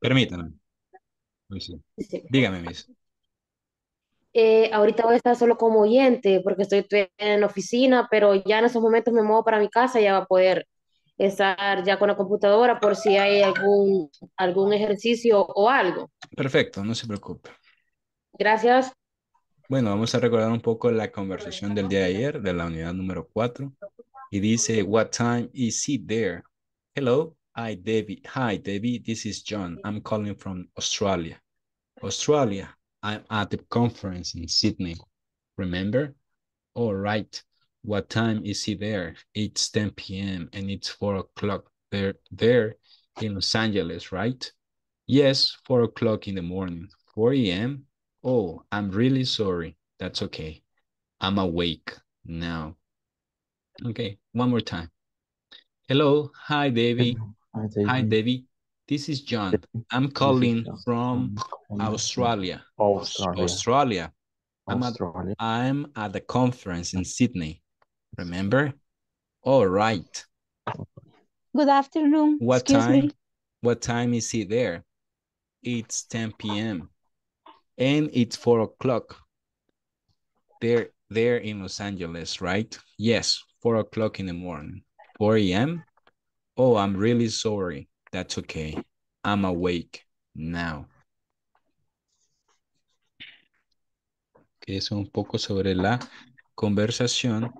Permítame. Uy, sí. Sí. Dígame, Miss. Ahorita voy a estar solo como oyente porque estoy en la oficina, pero ya en esos momentos me muevo para mi casa y ya va a poder estar ya con la computadora por si hay algún ejercicio o algo. Perfecto, no se preocupe. Gracias. Bueno, vamos a recordar un poco la conversación del día de ayer, de la unidad número 4. Y dice, what time is it there? Hello, hi, Debbie. Hi, Debbie. This is John. I'm calling from Australia. Australia. I'm at the conference in Sydney. Remember? All right. What time is it there? It's 10 p.m. and it's 4 o'clock there in Los Angeles, right? Yes, 4 o'clock in the morning. 4 a.m.? Oh, I'm really sorry. That's okay. I'm awake now. Okay, one more time. Hello. Hi, Davy. Hello, hi Hi, David. Davy. This is John. I'm This is calling John. from I'm calling from Australia. Australia. Australia. Australia. I'm at the conference in Sydney. Remember? All right. Good afternoon. What Excuse time? me. What time is it there? It's 10 p.m. and it's 4 o'clock. There in Los Angeles, right? Yes, 4 o'clock in the morning. 4 a.m. Oh, I'm really sorry. That's okay. I'm awake now. Que es un poco sobre la conversación.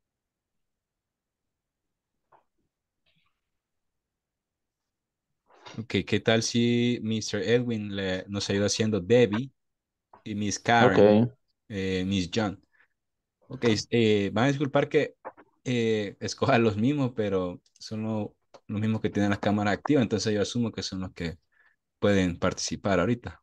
Ok, ¿qué tal si Mr. Edwin nos ayuda haciendo Debbie y Miss Karen, Okay. Miss John? Ok, van a disculpar que escoja los mismos, pero son los mismos que tienen las cámaras activas, entonces yo asumo que son los que pueden participar ahorita.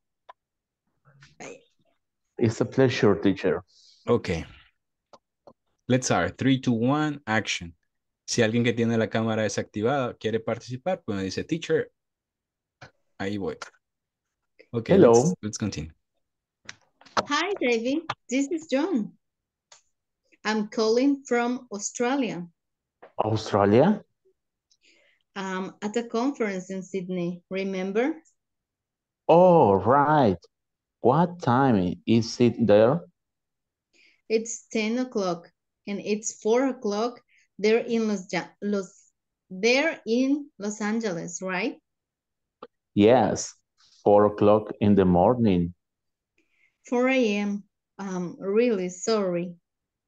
It's a pleasure, teacher. Ok, let's start. 3, 2, 1, action. Si alguien que tiene la cámara desactivada quiere participar, pues me dice, teacher, ahí voy. Ok, Hello, let's continue. Hi, David. This is John. I'm calling from Australia. Australia. At a conference in Sydney, remember? All right. What time is it there? It's 10 o'clock and it's 4 o'clock. They're in they're in Los Angeles, right? Yes, 4 o'clock in the morning. 4 a.m. I'm really sorry.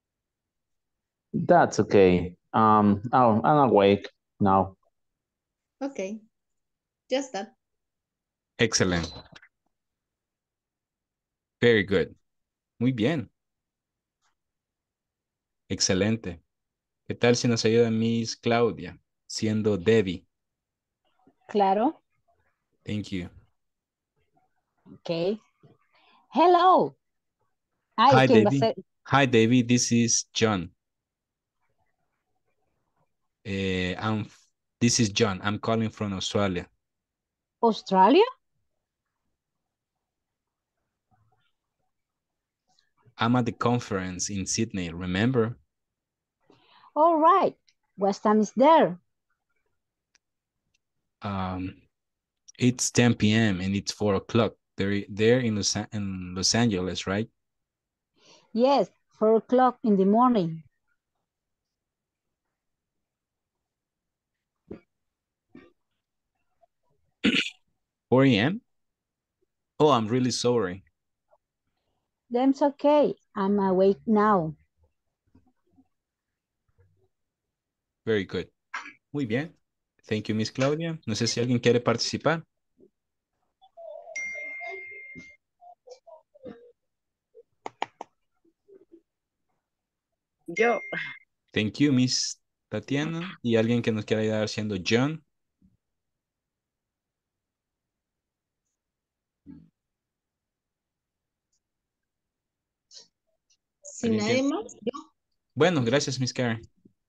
That's okay. Oh, I'm awake now. Okay, just that. Excellent. Very good. Muy bien. Excelente. ¿Qué tal si nos ayuda Miss Claudia, siendo Debbie? Claro. Thank you. Okay. Hello. Ay, Hi, ¿quién va a Debbie. ser? Hi, Debbie. This is John. This is John. I'm calling from Australia. Australia? I'm at the conference in Sydney, remember? All right. What time is there? Um, it's 10 p.m. and it's 4 o'clock. They're in Los Angeles, right? Yes, 4 o'clock in the morning. 4 a.m.? Oh, I'm really sorry. That's okay. I'm awake now. Very good. Muy bien. Thank you, Miss Claudia. No sé si alguien quiere participar. Yo, Thank you, Miss Tatiana. Y alguien que nos quiera ayudar siendo John. Si ¿Alguien nadie que... más, yo. Bueno, gracias, Miss Karen.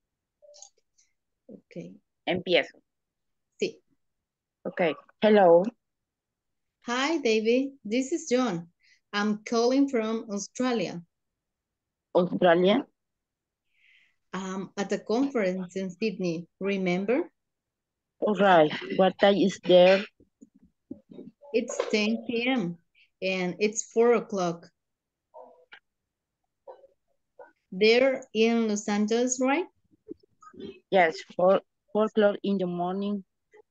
Okay, empiezo. sí. Okay. Hello. Hi, David. This is John. I'm calling from Australia. Australia. At a conference in Sydney, remember? All right. What time is there? It's 10 p.m. and it's 4 o'clock. They're in Los Angeles, right? Yes, 4 o'clock in the morning.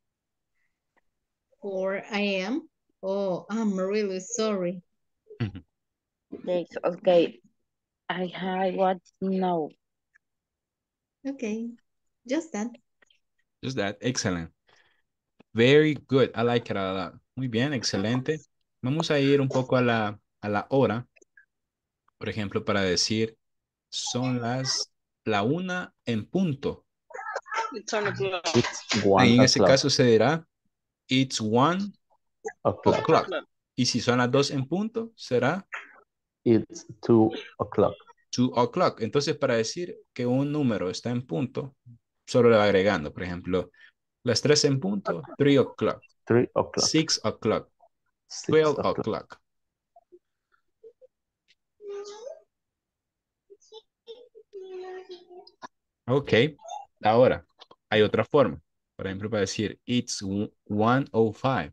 4 a.m. Oh, I'm really sorry. Yes, okay. I want to know. Okay, just that. Just that. Excellent. Very good. I like it a lot. Muy bien, excelente. Vamos a ir un poco a la hora, por ejemplo, para decir son la una en punto. It's Y 1 en ese o'clock. caso se dirá it's 1 O'clock. o'clock. Y si son las 2 en punto, será It's 2 o'clock. 2 o'clock. Entonces, para decir que un número está en punto, solo le va agregando, por ejemplo, las 3 en punto, 3 o'clock, 3 o'clock. 6 o'clock, 6 12 o'clock. o'clock. Ok, ahora hay otra forma. Por ejemplo, para decir it's 1:05.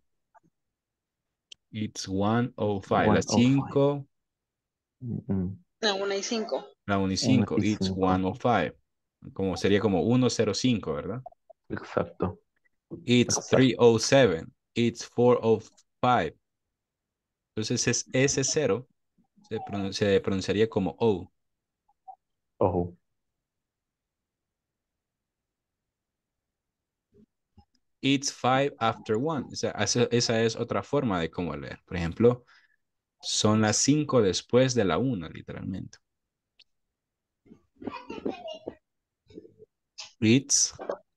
It's 1:05. Las 1:05. 5, Mm, La 1:05. la 1 y 5. It's 1:05. 1:05. Como sería como 1:05, ¿verdad? Exacto. It's Exacto. 3:07. It's 4:05. Entonces ese cero se pronunciaría como O. Oh, It's 5:01. O sea, esa es otra forma de cómo leer. Por ejemplo, son las 5 después de la 1, literalmente. It's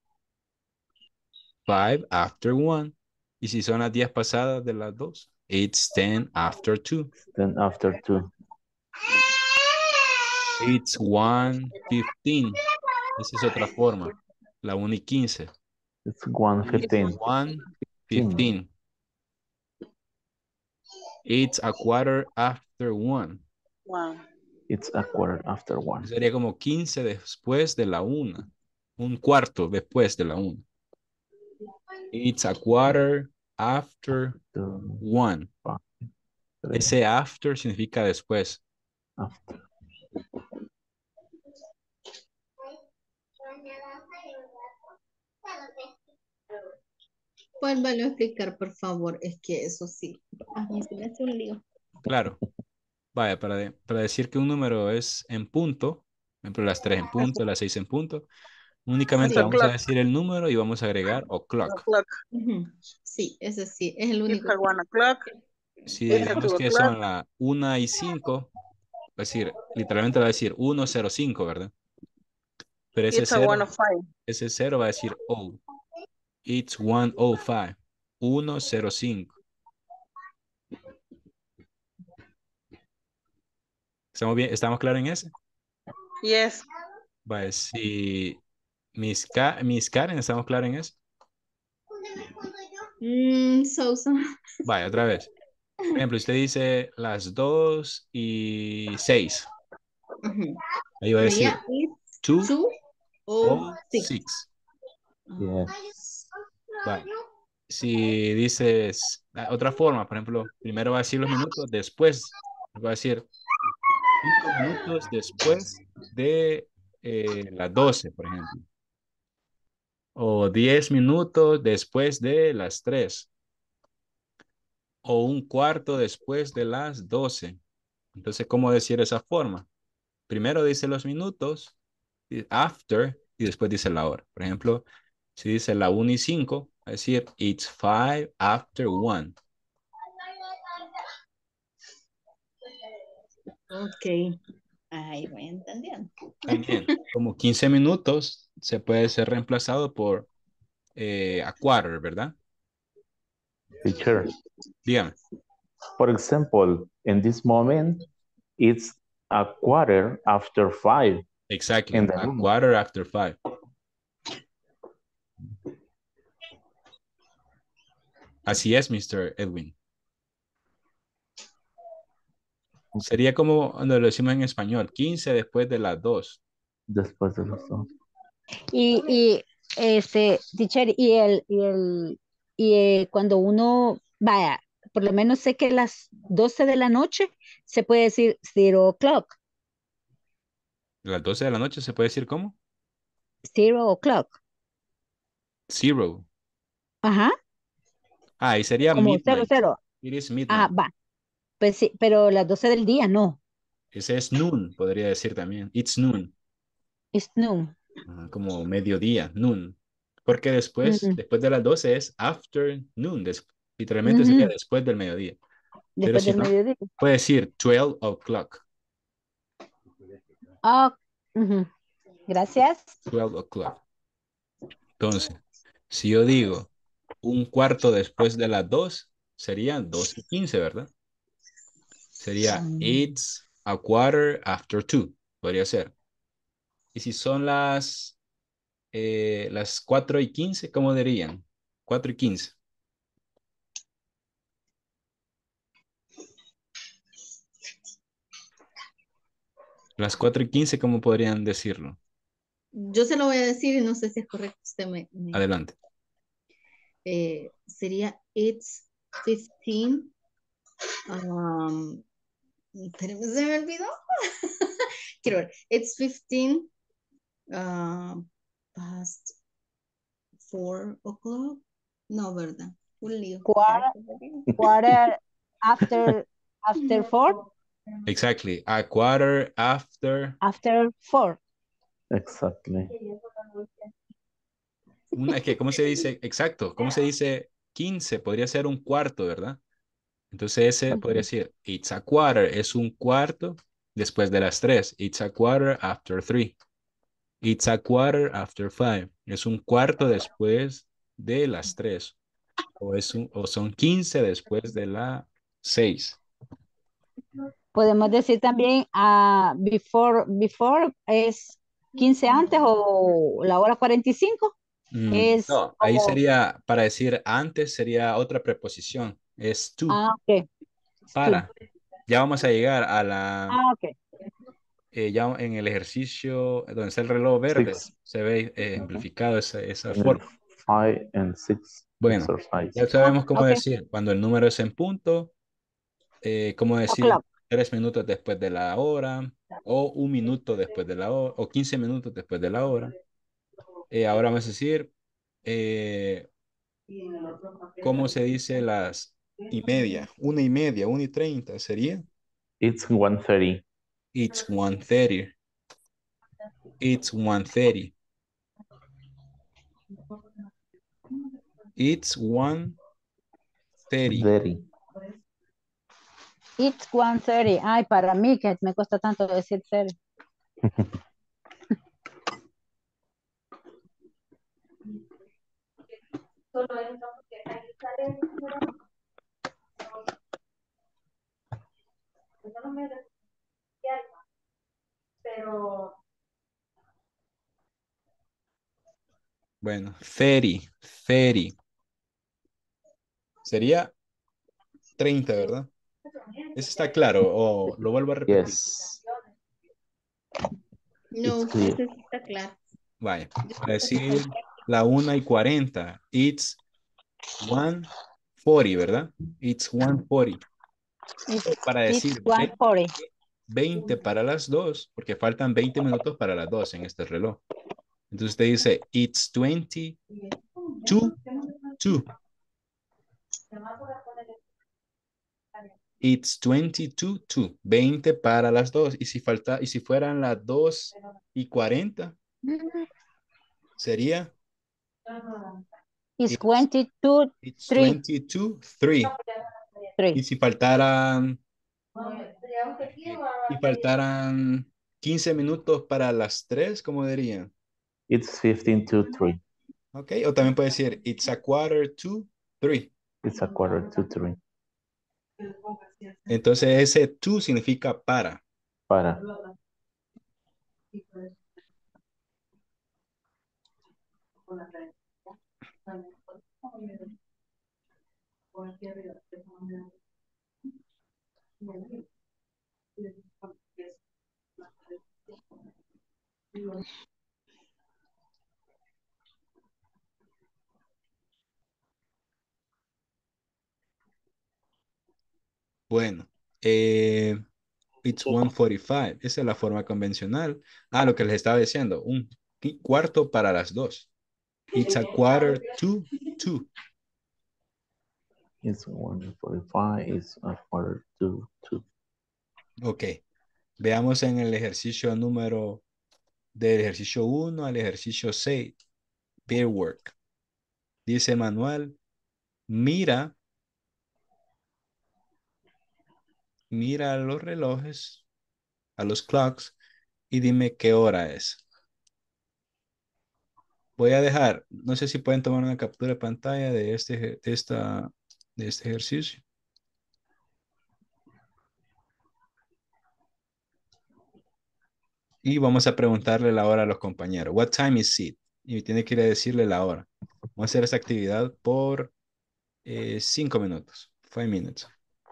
5:01. Y si son las 10 pasadas de las 2, it's 10:02. then after 2. It's 1:15. Esa es otra forma. La 1:15. It's 1:15. 1:15. It's 1:15. Wow. It's 1:15. Sería como 15 después de la 1. Un cuarto después de la 1. It's 1:15. Ese after significa después. After. Vuélvalo a explicar, por favor. Es que eso sí. A mí se me hace un lío. Claro. Vaya, para decir que un número es en punto, por ejemplo, las 3 en punto, las 6 en punto, únicamente It's vamos a o'clock. decir el número y vamos a agregar o'clock. O'clock. Ujú. Sí, ese sí, es el It's único. at 1 o'clock. Si It's at digamos 2 que o'clock. son la 1 y 5, es decir, literalmente va a decir 1:05, ¿verdad? Pero It's at 1:05. ese 0 va a decir O. It's 1:05. 1:05. ¿Estamos bien? ¿Estamos claros en ese? Yes. Vale, si Miss Karen, ¿estamos claros en eso? So. Vaya, otra vez. Por ejemplo, usted dice las 2:06. Ujú. Ahí va a decir Yeah, it's 2:06. Yes. Vale. Si dices otra forma, por ejemplo, primero va a decir los minutos, después va a decir 5 minutos después de las 12, por ejemplo. O 10 minutos después de las 3. O un cuarto después de las 12. Entonces, ¿cómo decir esa forma? Primero dice los minutos, after, y después dice la hora. Por ejemplo, si dice la 1:05, va a decir it's 5:01. Ok. Ahí voy entendiendo. También, como 15 minutos se puede ser reemplazado por a quarter, ¿verdad? Teacher. Dígame. For example, in this moment, it's 5:15. Exactly. In the A room. 5:15. Así es, Mr. Edwin. Sería como cuando lo decimos en español, 15 después de las 2. Después de los 2. Y teacher, cuando uno, vaya, por lo menos sé que las 12 de la noche se puede decir 0 o'clock, Las 12 de la noche se puede decir ¿cómo? 0 o'clock. Zero. Ajá, Ah, ahí sería como cero midnight. cero. It is Ah, midnight. va. Pues sí, pero las 12 del día no. Ese es noon, podría decir también. It's noon. Es noon. Como mediodía, noon. Porque Mm, después de las 12 es afternoon. Literalmente sería ujú, después del mediodía. Pero después si del no, mediodía. puede decir 12 o'clock. Ah, ujú. Gracias. 12 o'clock. Entonces, si yo digo un cuarto después de las 2, serían 2:15, ¿verdad? Sería Mm, it's a quarter after 2. Podría ser. Y si son las 4:15, ¿cómo dirían? 4:15. Las 4:15, ¿cómo podrían decirlo? Yo se lo voy a decir y no sé si es correcto. Usted Adelante. sería it's 15. Espérame, se me olvidó. Quiero ver. It's 15 past 4 o'clock. No, ¿verdad? Un lío. Quarter, quarter after 4, Exactly. A quarter after 4. Exactly. ¿Cómo se dice? Exacto. ¿Cómo se dice 15? Podría ser un cuarto, ¿verdad? Entonces ese podría decir, it's a quarter, es un cuarto después de las 3. It's a quarter after 3. It's a quarter after 5. Es un cuarto después de las 3. O son 15 después de la 6. Podemos decir también before es 15 antes o la hora 45. Es No, ahí como, sería, para decir antes, sería otra preposición. Es to, ok, es tú. para. Ya vamos a llegar a Ok, ya en el ejercicio donde está el reloj verde, Six, se ve ejemplificado esa in the forma. 5 and 6 Bueno, exercise. ya sabemos cómo ok, decir cuando el número es en punto, cómo decir o'clock. 3 minutos después de la hora, o 1 minuto después de la hora, o 15 minutos después de la hora. Ahora vamos a decir eh, cómo se dice las y media, 1:30, 1:30 sería. It's 1:30. It's 1:30. It's 1:30. It's 1:30. 30. It's 1:30. Ay, para mí que me cuesta tanto decir 30. Bueno, 30, 30. Sería 30, ¿verdad? Eso está claro, o lo vuelvo a repetir. Yes, No, it's clear. ese sí está claro. Vaya, Yo para creo que sí está decir la 1:40, it's 1:40, ¿verdad? It's 1:40. O para It's decir 1:40. 20 para las 2, porque faltan 20 minutos para las 2 en este reloj. Entonces usted dice, it's 22, 2. It's 22, 2. 20 para las 2. Y si fueran las 2:40, sería It's it's, 22, it's 3. 22, 3. 3. Y si faltaran 15 minutos para las 3, ¿cómo dirían? It's 15 to 3. Ok, o también puede decir, it's a quarter to 3. It's a quarter to 3. Entonces ese to significa para. Para. Bueno, it's 1:45. Esa es la forma convencional. Ah, lo que les estaba diciendo, un cuarto para las 2. It's a quarter to 2. It's 1:45. It's a quarter to 2. Ok, veamos en el ejercicio número, del ejercicio 1 al ejercicio 6. Pair work. Dice manual, mira, mira a los relojes, a los clocks, y dime qué hora es. Voy a dejar, no sé si pueden tomar una captura de pantalla de de este ejercicio. Y vamos a preguntarle la hora a los compañeros. What time is it? Y tiene que ir a decirle la hora. Vamos a hacer esta actividad por 5 minutos. 5 minutes.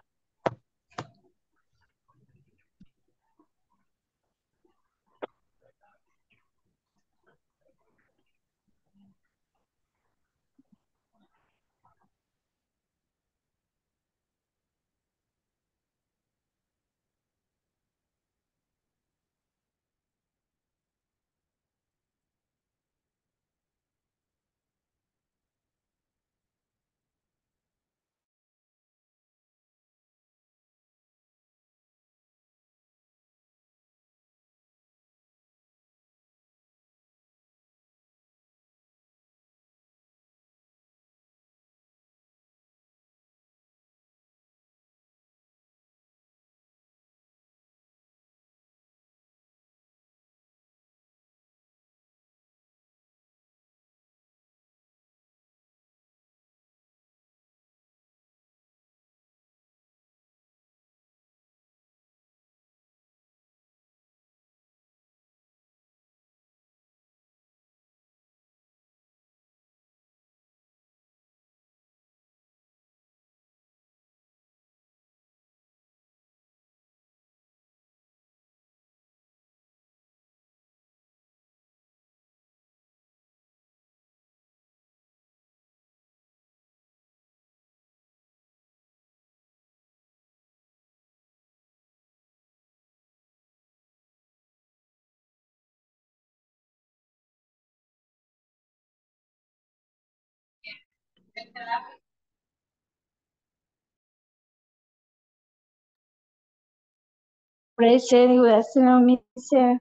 Present, good afternoon, Mr.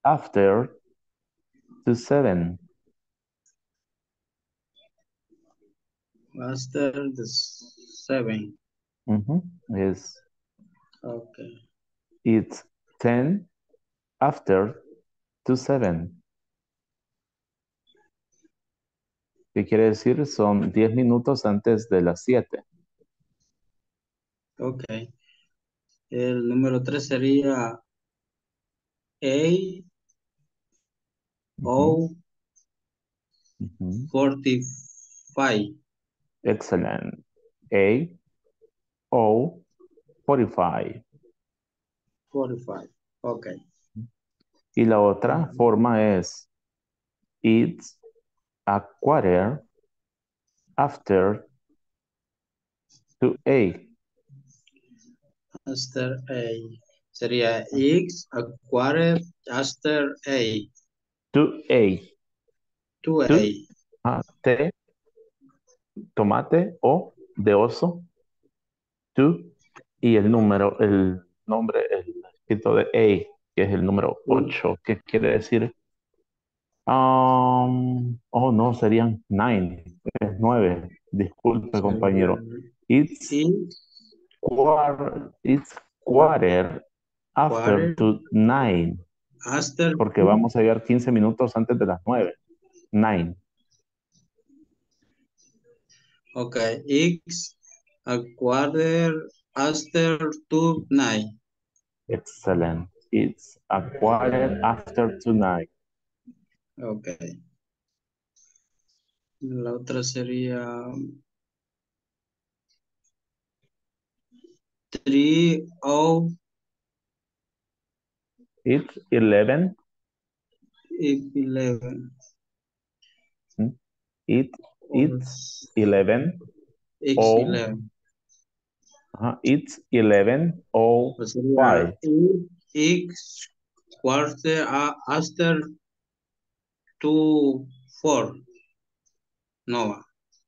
after to 7. After the 7. Yes. Okay. It's 10 after to 7. ¿Qué quiere decir? Son 10 minutos antes de las 7. Ok. El número 3 sería A O 45. Excellent. A O 45. 45. Ok. Y la otra forma es it's a quarter after to 8. After A. Sería X a quarter after A. To 8. To To, A. T, tomate, O de oso, to, y el nombre, el escrito de A, que es el número 8, que quiere decir, oh no, serían 9, es 9, disculpe compañero. It's quarter after Quarter to 9, after porque vamos a llegar 15 minutos antes de las 9, 9. Okay, X a quarter after to 9. Excellent. It's a quarter after to 9. Okay. La otra sería 3 o It's 11. 11. It's 11. X11. It's 11:05. Pues sería X quarter after to 4. No.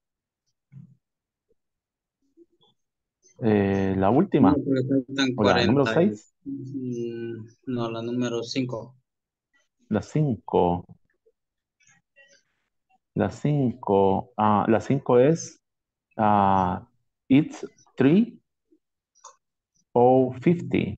La última. No, porque faltan O la número 40. 6. No, la número 5. La 5. La 5. La 5 es it's 3 o 50.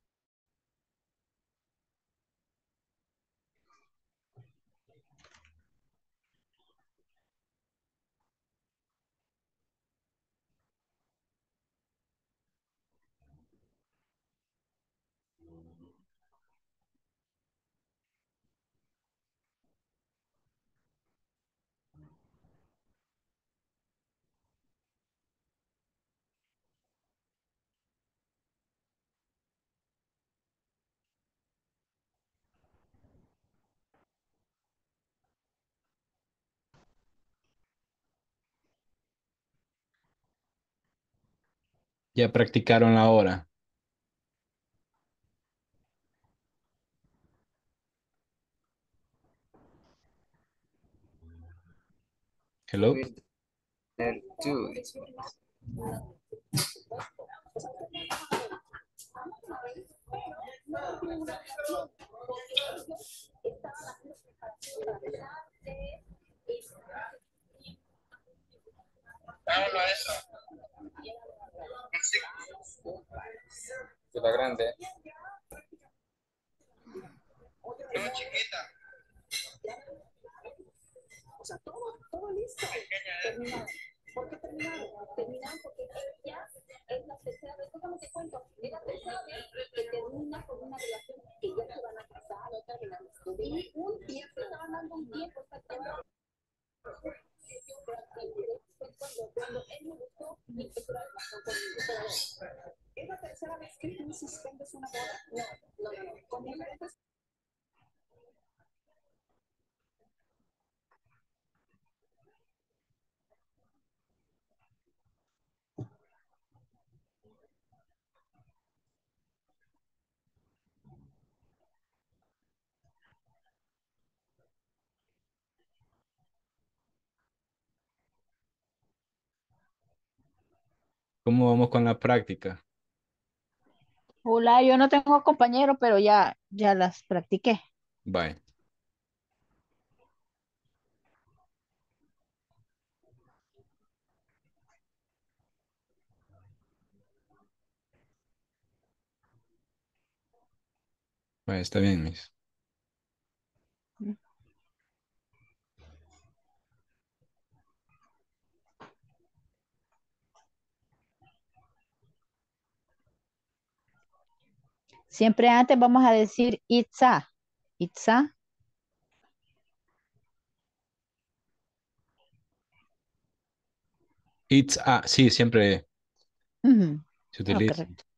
Ya practicaron la hora. Hello. De la grande. ¿Cómo vamos con la práctica? Hola, yo no tengo compañero, pero ya las practiqué. Bye. Pues está bien, Miss. Siempre antes vamos a decir it's a. It's a. It's a, sí, siempre Ujú. se Oh, utiliza. correcto.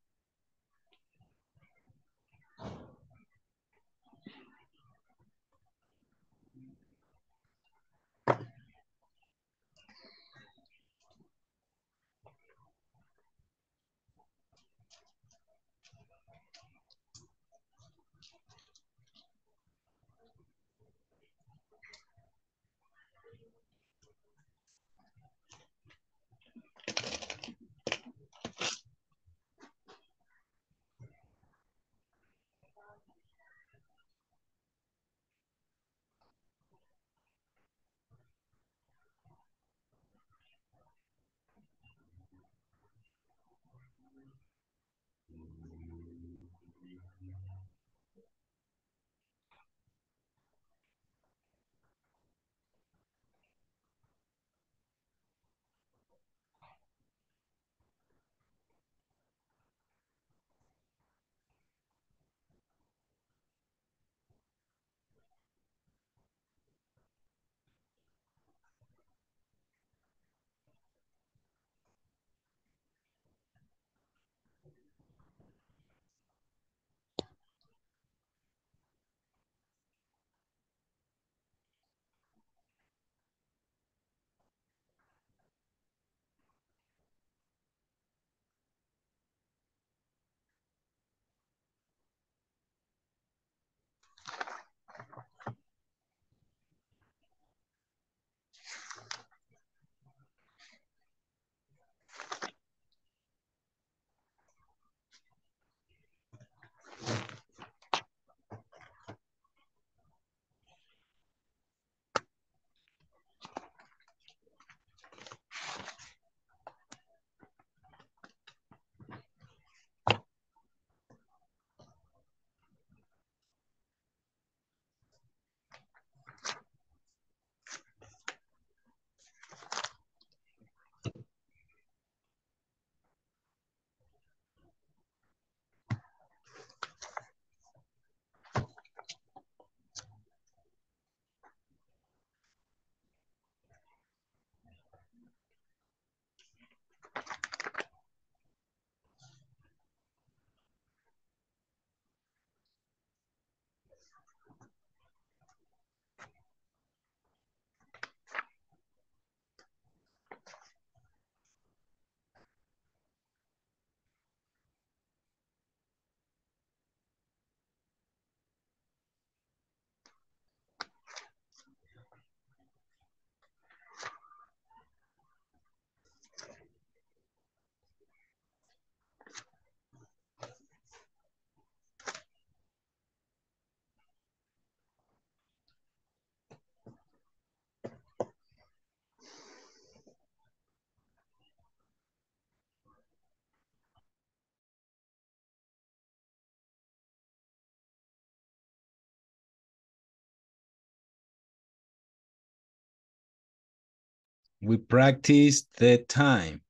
We practice the time.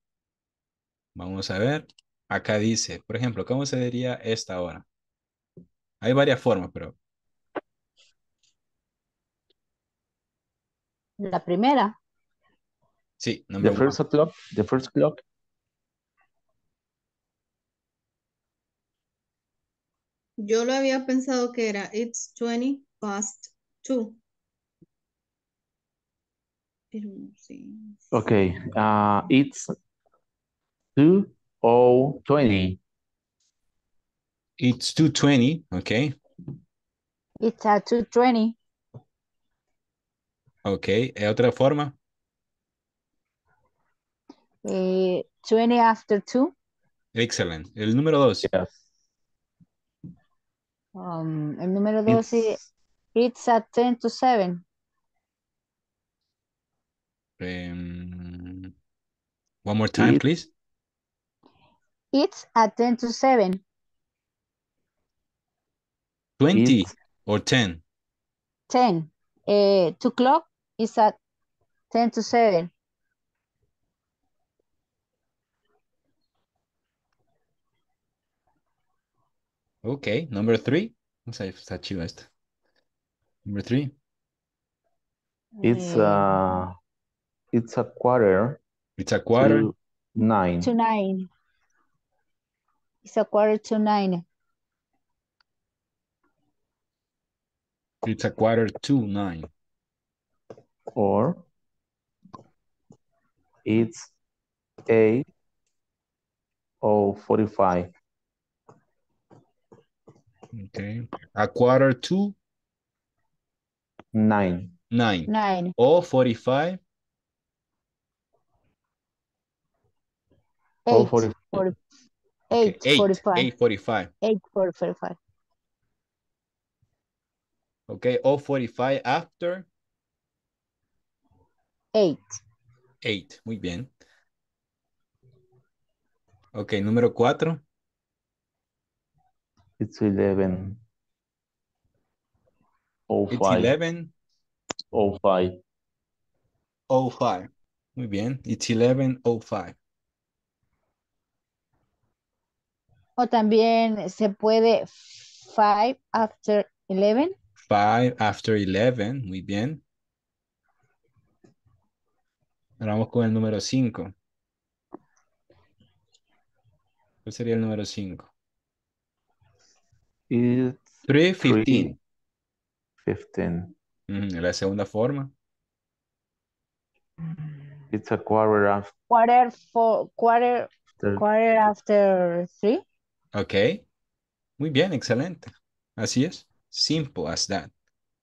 Vamos a ver. Acá dice, por ejemplo, ¿cómo se diría esta hora? Hay varias formas, pero La primera. sí, The number one. first o'clock. The first clock. Yo lo había pensado que era it's 20 past 2. Pero no sé. Okay. It's 2:20. It's 2:20, okay. It's a 2:20. Ok, otra forma. 20 after 2. Excellent. El número 2. Yes. El número 2 It's it's at 10 to 7. One more time, it please. It's at 10 to 7. 20 It's or 10. 10. 2 o'clock is at 10 to 7. Okay, number 3. Vamos a ver, está chido esto. Number 3. it's Eh, it's a quarter It's a quarter. to 9 to 9. It's a quarter to 9. It's a quarter to 9. or it's 8:45. Okay. A quarter to 9. 9. 9. O 45. Oh, 8. 40. 40, Okay. 8. 8. 45. 8:45. 8. 45. Okay. O 45 after 8. 8. Muy bien. Ok, número 4. It's 11:05. It's 11:05. 05. Muy bien. It's 11:05. O también se puede 5 after 11. 5 after 11. Muy bien. Ahora vamos con el número 5. ¿Cuál sería el número 5? It's 3:15. 3:15. La segunda forma. It's a quarter after. Quarter after 3. Ok. Muy bien, excelente. Así es. Simple as that.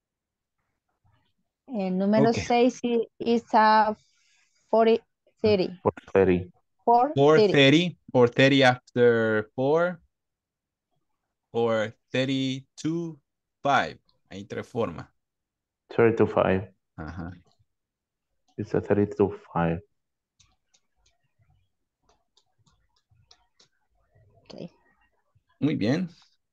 El número Ok. 6 is a 40, 30. 4:30. 4:30. 4:30. 4:30 after 4. Or 32, 5. Hay tres formas. 30:05. Ajá. It's a 32:05. Okay. Muy bien.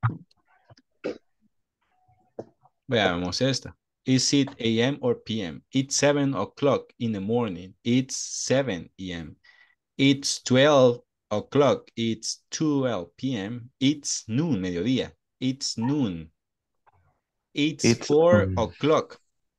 Veamos esta. Is it AM or PM? It's 7 o'clock in the morning. It's 7 AM. It's 12 o'clock. It's 12 PM. It's noon, mediodía. It's noon. It's It's 4 o'clock.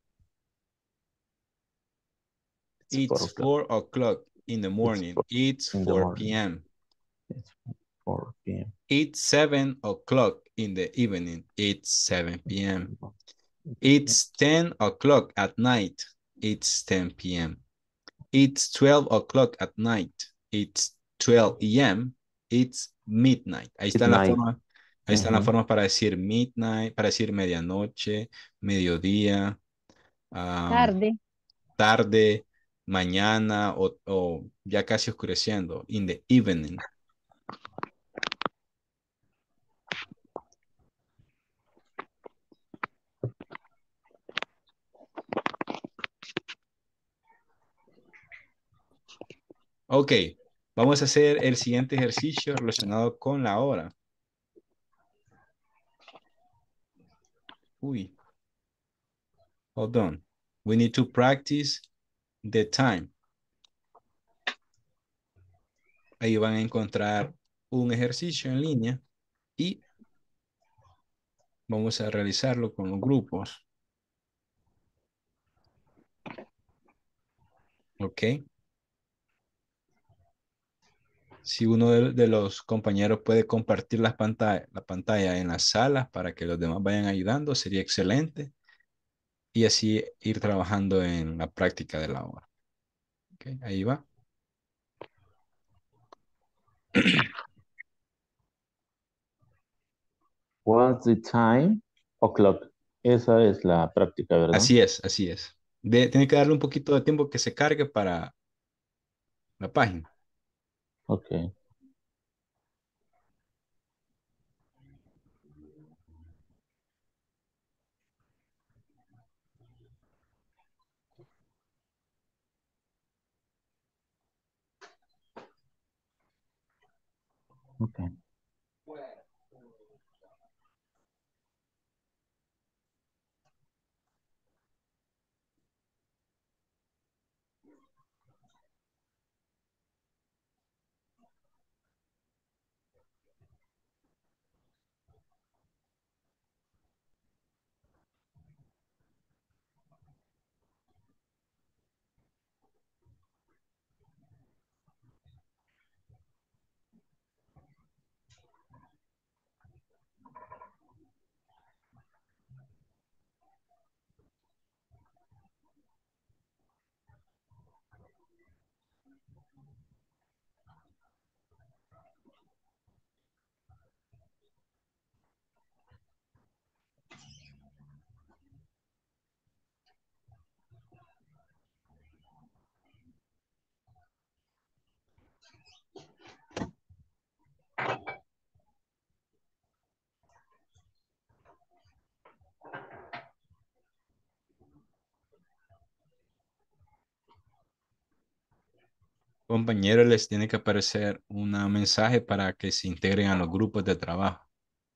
It's 4 It's o'clock. 4 o'clock in the morning. It's in the 4 morning. PM. It's 4 p.m. It's 7 o'clock in the evening. It's 7 p.m. It's 10 o'clock at night. It's 10 p.m. It's 12 o'clock at night. It's 12 a.m. It's midnight. Ahí está la Midnight. forma. Ahí están las formas para decir midnight, para decir medianoche, mediodía, Tarde. tarde, mañana o ya casi oscureciendo. In the evening. Ok, vamos a hacer el siguiente ejercicio relacionado con la hora. Uy, hold on. We need to practice the time. Ahí van a encontrar un ejercicio en línea y vamos a realizarlo con los grupos. Ok. Si uno de los compañeros puede compartir la pantalla en las salas para que los demás vayan ayudando, sería excelente. Y así ir trabajando en la práctica de la hora. Ok, ahí va. What's the time? O'clock. Esa es la práctica, ¿verdad? Así es, así es. Tiene que darle un poquito de tiempo que se cargue para la página. Ok. Ok. Compañeros, les tiene que aparecer un mensaje para que se integren a los grupos de trabajo.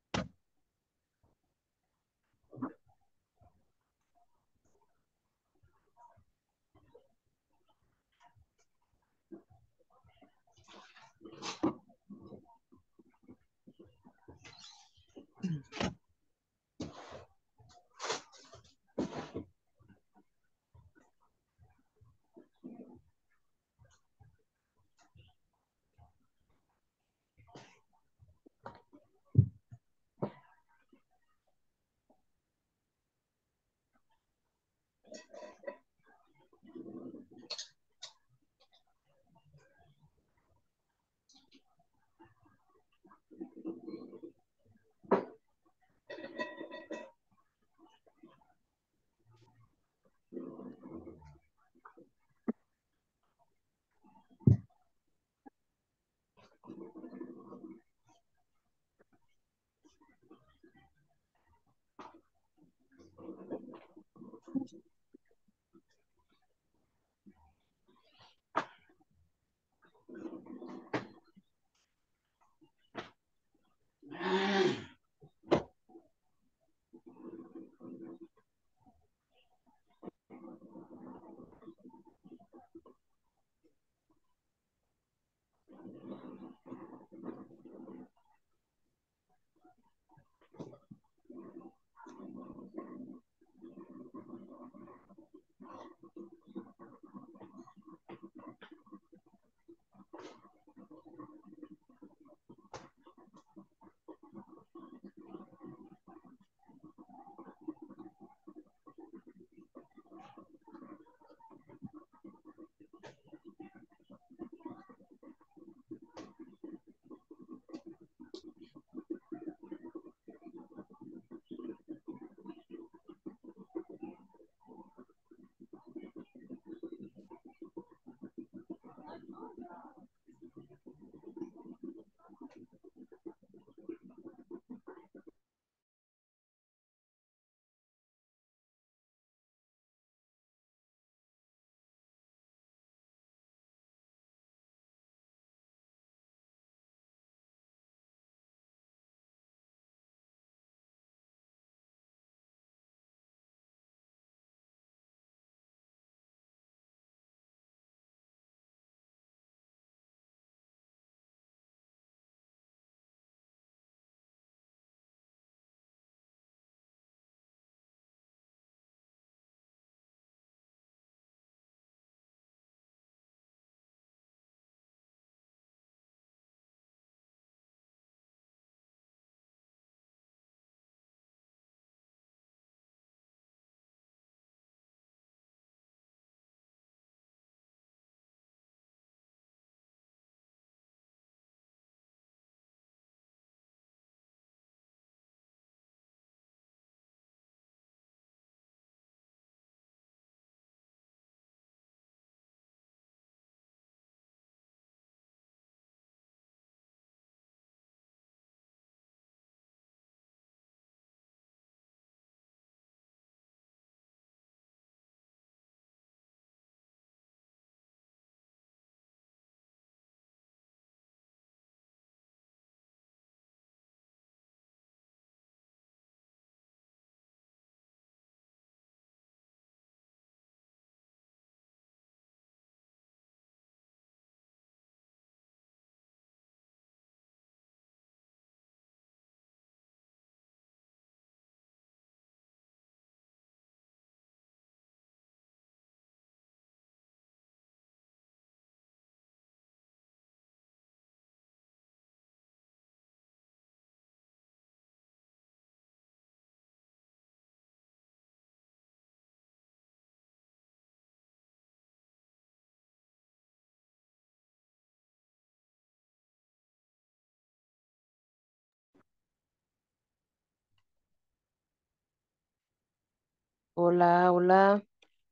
Hola, hola.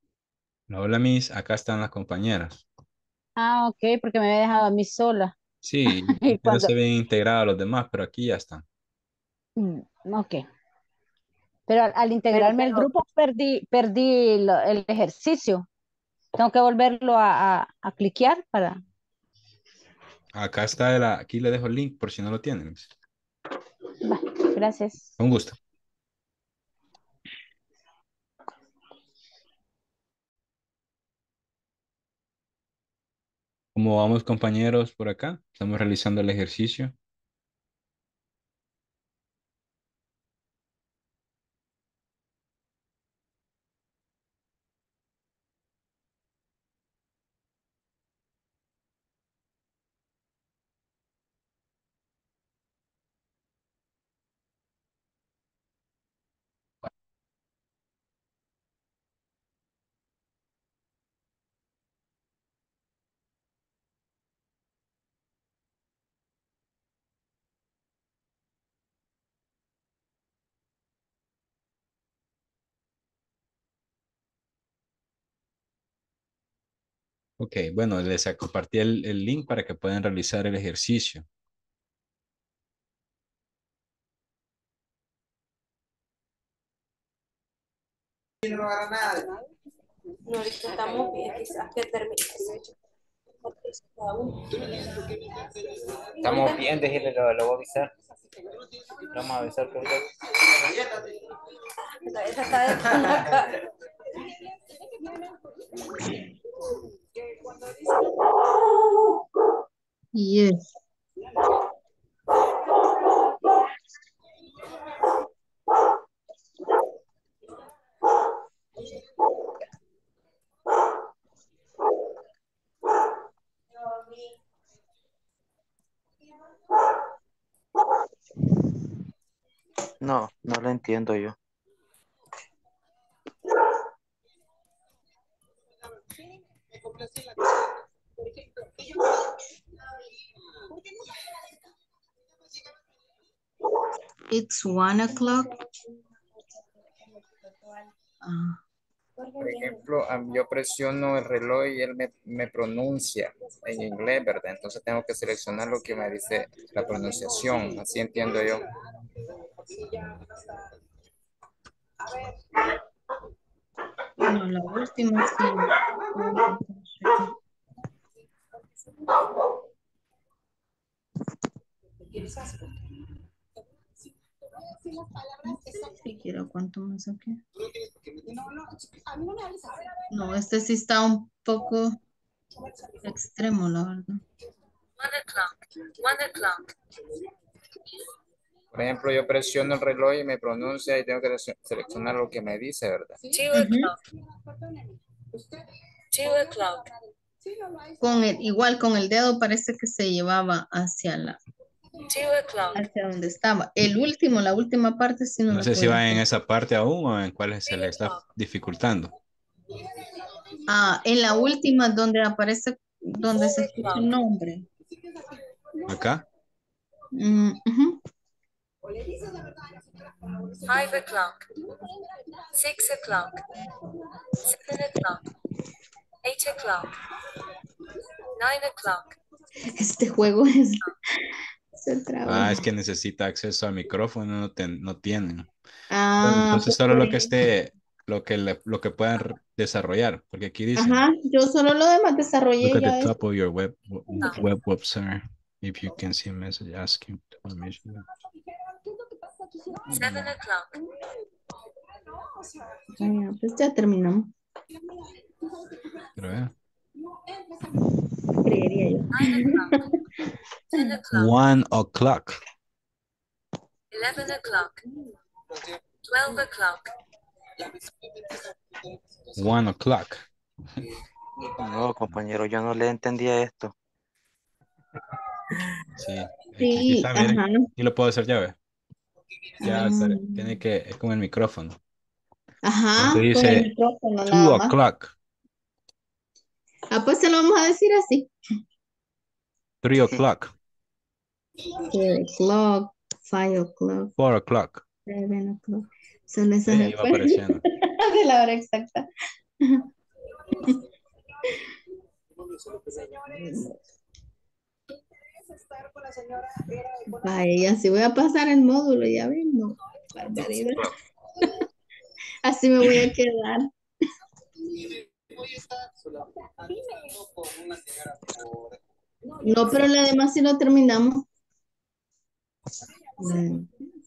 Hola, Miss, acá están las compañeras. Ah, ok, porque me había dejado a mí sola. Sí, Y ya cuando, se ven integrados los demás, pero aquí ya están. ok. Pero al integrarme al Pero, grupo perdí el ejercicio. Tengo que volverlo a cliquear para. Acá está, aquí le dejo el link por si no lo tienen. Va, gracias. Con gusto. ¿Cómo vamos, compañeros, por acá? Estamos realizando el ejercicio. Ok, bueno, les compartí el link para que puedan realizar el ejercicio. No agarra nada. No, ahorita estamos bien, quizás que termine. Estamos bien, déjele, lo voy a avisar. Vamos a avisar que ahorita. Esa está de la cara. Yes. No, no lo entiendo yo. It's 1 o'clock. Por ejemplo, yo presiono el reloj y él me pronuncia en inglés, ¿verdad? Entonces tengo que seleccionar lo que me dice la pronunciación, así entiendo yo. No, la última sí. Siquiera cuánto me saqué. No, este sí está un poco extremo, la verdad. 1 o'clock. 1 o'clock. Por ejemplo, yo presiono el reloj y me pronuncia y tengo que seleccionar lo que me dice, ¿verdad? 2 o'clock. 2 o'clock. Igual con el dedo parece que se llevaba 2 o'clock. hacia donde estaba. La última parte sí no No la sé si puedo va en hacer. esa parte aún o en cuál se le está dificultando. En la última donde aparece, donde se escucha el nombre. ¿Acá? 5 o'clock. 6 o'clock. 7 o'clock. 8 o'clock. 9 o'clock. Este juego es... se traba. Es que necesita acceso al micrófono, no tienen. Bueno, entonces Pues solo por lo que eso. esté, lo que puedan desarrollar, porque aquí dice, Ajá, yo solo lo demás look desarrollé at the ya. top of your website. If you can see a message asking permission. 7 o'clock. Pues ya terminamos. Quiero ver. Creería yo. 10 o'clock. 1 o'clock. 11 o'clock. 12 o'clock. 1 o'clock. No, compañero, yo no le entendía esto. Sí, aquí Sí, está, miren. ajá. Y lo puedo hacer ya, ve. Ya Ah. tiene que, es con el micrófono. Ajá, Entonces con el dice micrófono 2 nada más. o'clock, Pues se lo vamos a decir así. 3 o'clock, 4 o'clock, 5 o'clock, 4 o'clock. 7 o'clock. Son Sí, esas ahí va apareciendo. de la hora exacta. Vaya, si voy a pasar el módulo, ya ven, no. Barbaridad. Así me voy a quedar. No, pero la demás sí lo terminamos. Mm.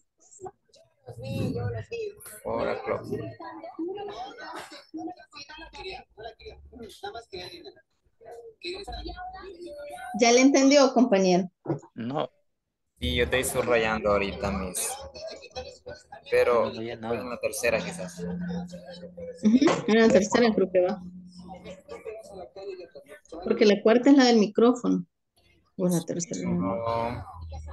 4 o'clock. ¿Ya le entendió, compañero? No, Y yo estoy subrayando ahorita mis. Pero no leía después en nada. la tercera quizás. Ujú, en la tercera creo que va. Porque la cuarta es la del micrófono. O la tercera. No.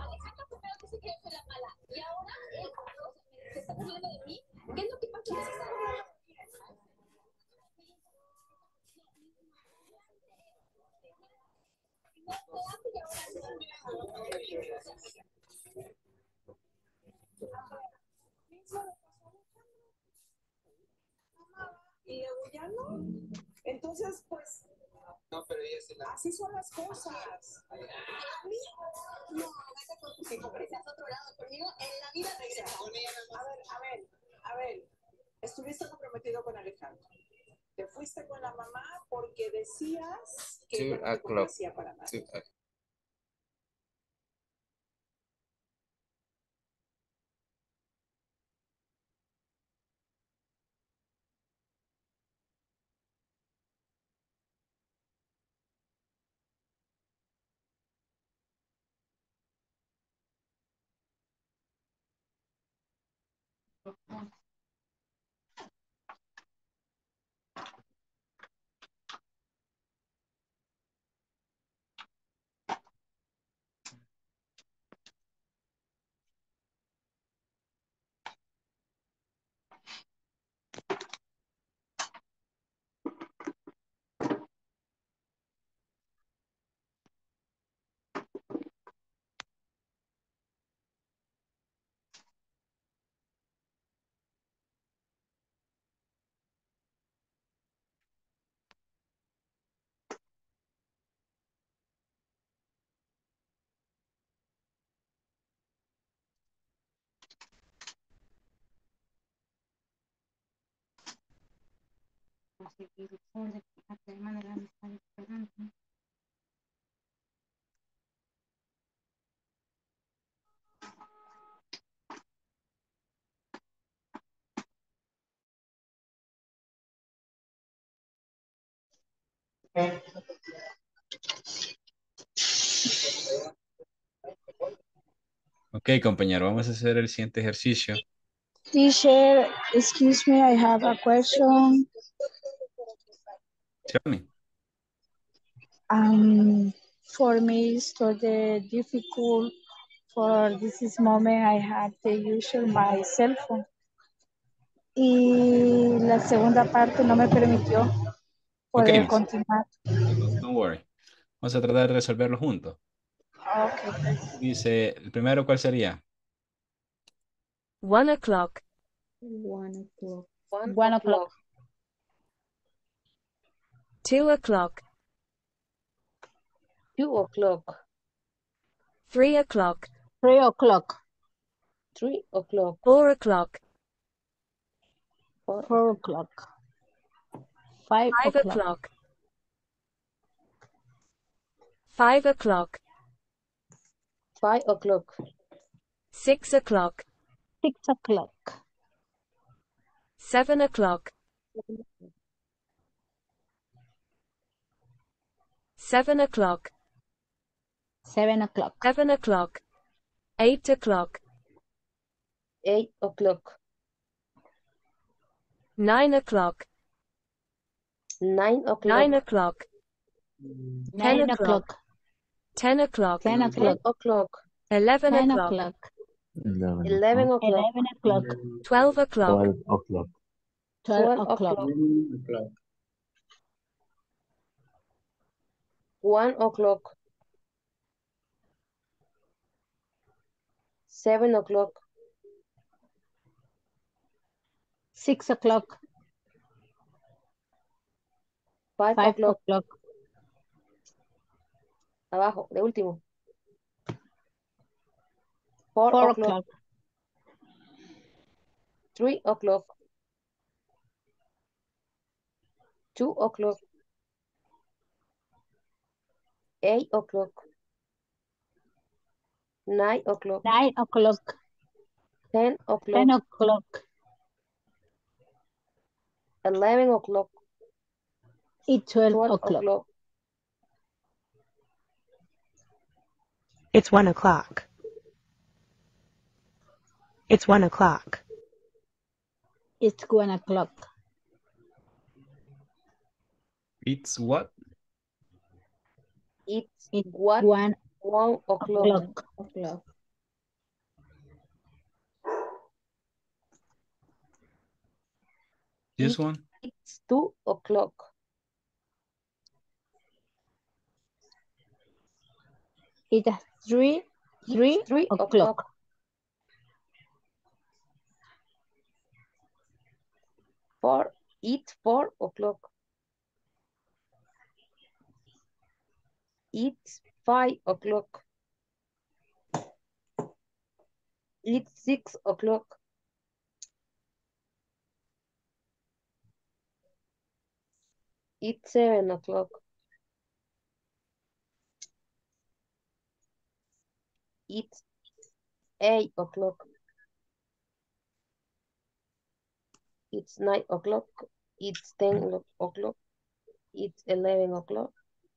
Y luego ya no. Entonces, pues, así son las cosas. No, porque comprendas otro lado conmigo, en la vida regresa. A ver, estuviste comprometido con Alejandro. Te fuiste con la mamá porque decías que 2 ella no te o'clock. complacía para nada. 2 o'clock. Ok, compañero, vamos a hacer el siguiente ejercicio. Teacher, excuse me, I have a question. Tell me. For me, it's totally difficult. For this moment, I have to use my cell phone. Y la segunda parte no me permitió Ok, poder Miss. continuar. Don't worry. Vamos a tratar de resolverlo juntos. Okay. Dice, el primero, ¿cuál sería? 1 o'clock, 1 o'clock. 1 o'clock. 2 o'clock, 2 o'clock. 3 o'clock, 3 o'clock, 3 o'clock. 4 o'clock, 4 o'clock, 5 5 o'clock, o'clock, 5 o'clock, 5 o'clock. 6 o'clock, 6 o'clock, 7 o'clock, 7 o'clock, 7 o'clock, 7 o'clock, 8 o'clock, 8 o'clock. 9 o'clock, 9 o'clock. 9 o'clock, 10 9 o'clock, o'clock, 10 o'clock, 10 10 o'clock, o'clock. 11 10 o'clock, o'clock, 11 o'clock. 11 o'clock, 12 o'clock, 12 o'clock. 12 12 o'clock, o'clock. o'clock. 1 o'clock. 7 o'clock. 6 o'clock, 5 5 o'clock. o'clock, Abajo, de último. 4 4 o'clock. o'clock, 3 o'clock. 2 o'clock. 8 o'clock. 9 o'clock, 9 o'clock, 10 10 o'clock, o'clock, 11 o'clock, y 12 12 o'clock. o'clock, It's 1 o'clock. It's 1 o'clock. It's 1 o'clock. It's what? it's It's what? 1 1 o'clock, o'clock. O'clock. This one? it's 2 o'clock, It's 3 it's 3 o'clock. o'clock, it's 4 o'clock, it's 5 o'clock, it's 6 o'clock, it's 7 o'clock, it's 8 o'clock, it's 9 o'clock, it's 10 o'clock, it's 11 o'clock.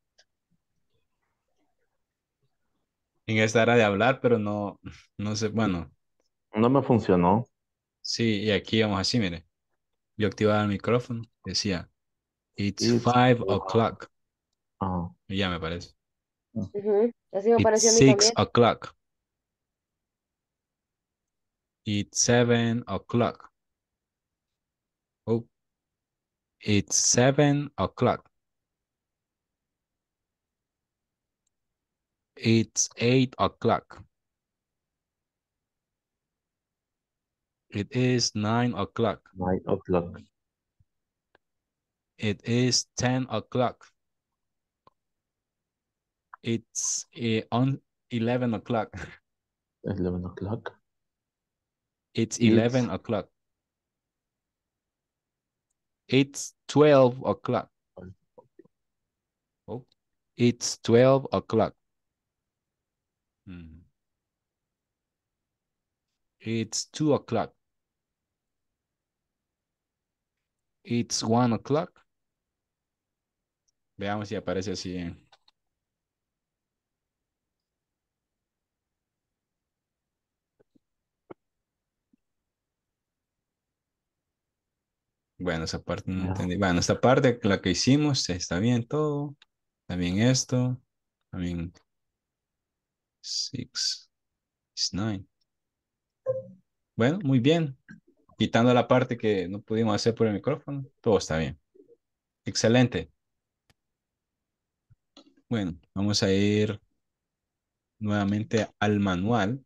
En esta era de hablar, pero no sé, bueno, No me funcionó. sí, y aquí vamos así, mire. Yo activaba el micrófono, decía, it's It's 5 o'clock. ah, Y ya me parece. Ujú, así me It's pareció a mí 6 también. o'clock. It's 7 o'clock. Oh, it's 7 o'clock. It's 8 o'clock. It is 9 o'clock. 9 o'clock. It is 10 o'clock. It's on 11 o'clock. 11 o'clock. It's 11 o'clock. It's 12 o'clock. Oh, it's 12 o'clock. It's 2 o'clock. It's 1 o'clock. Veamos si aparece así. Bueno, esa parte no entendí. Bueno, esta parte, la que hicimos, está bien todo. También esto. También 6, 9. Bueno, muy bien. Quitando la parte que no pudimos hacer por el micrófono, todo está bien. Excelente. Bueno, vamos a ir nuevamente al manual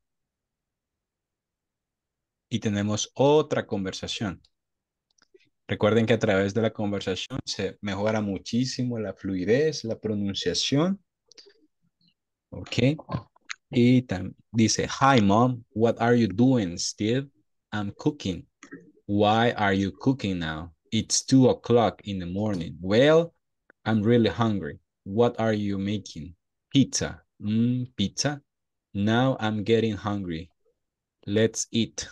y tenemos otra conversación. Recuerden que a través de la conversación se mejora muchísimo la fluidez, la pronunciación. Ok. Y dice, hi mom, what are you doing, Steve? I'm cooking. Why are you cooking now? It's 2 o'clock in the morning. Well, I'm really hungry. What are you making? Pizza. Pizza? Now I'm getting hungry. Let's eat.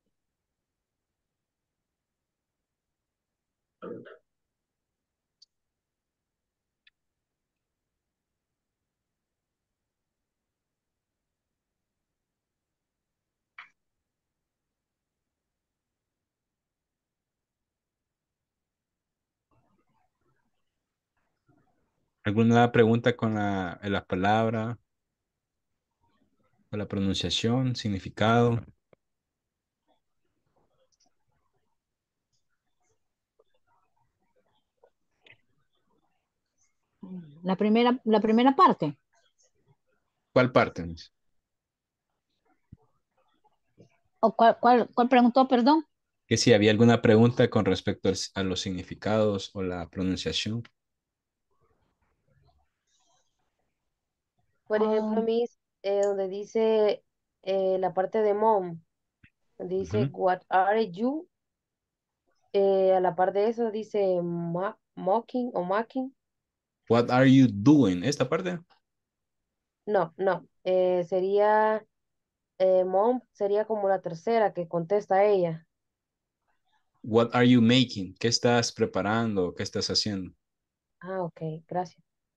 ¿Alguna pregunta con la palabra, con la pronunciación, significado? La primera parte. ¿Cuál parte? ¿O cuál preguntó, perdón? Que si había alguna pregunta con respecto a los significados o la pronunciación. Por ejemplo, Miss, donde dice la parte de mom, donde dice, what are you? A la par de eso dice mocking o mocking. What are you doing? ¿Esta parte? No, sería Mom sería como la tercera que contesta ella. What are you making? ¿Qué estás preparando? ¿Qué estás haciendo? Ah, ok, gracias.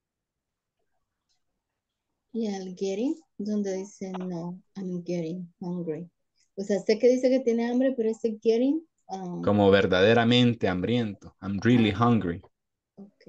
Y al getting, donde dice no, I'm getting hungry. O sea, sé que dice que tiene hambre, pero ese getting, Como verdaderamente hambriento. I'm really hungry. okay.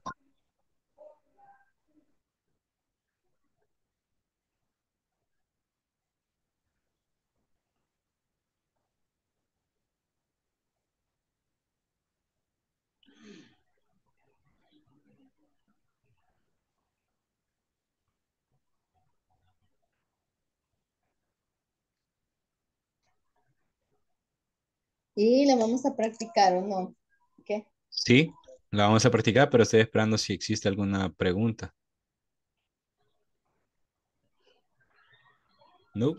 Y la vamos a practicar, ¿o no? ¿Qué? Sí, la vamos a practicar, pero estoy esperando si existe alguna pregunta. No.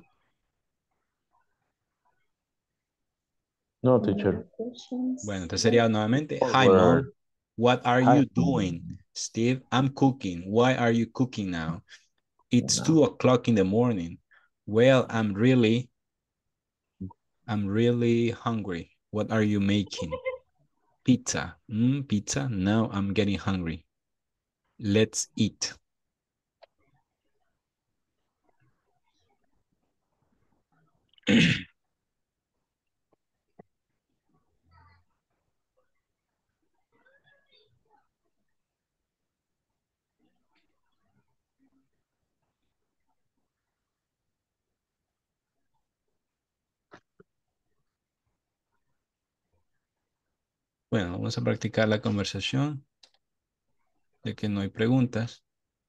No, No teacher. Bueno, questions. entonces sería nuevamente, hi Forward. mom, what are Hi. you doing? Steve, I'm cooking. Why are you cooking now? It's 2 o'clock in the morning. Well, I'm really hungry. What are you making? Pizza. Pizza? Now I'm getting hungry. Let's eat. Bueno, vamos a practicar la conversación de que no hay preguntas.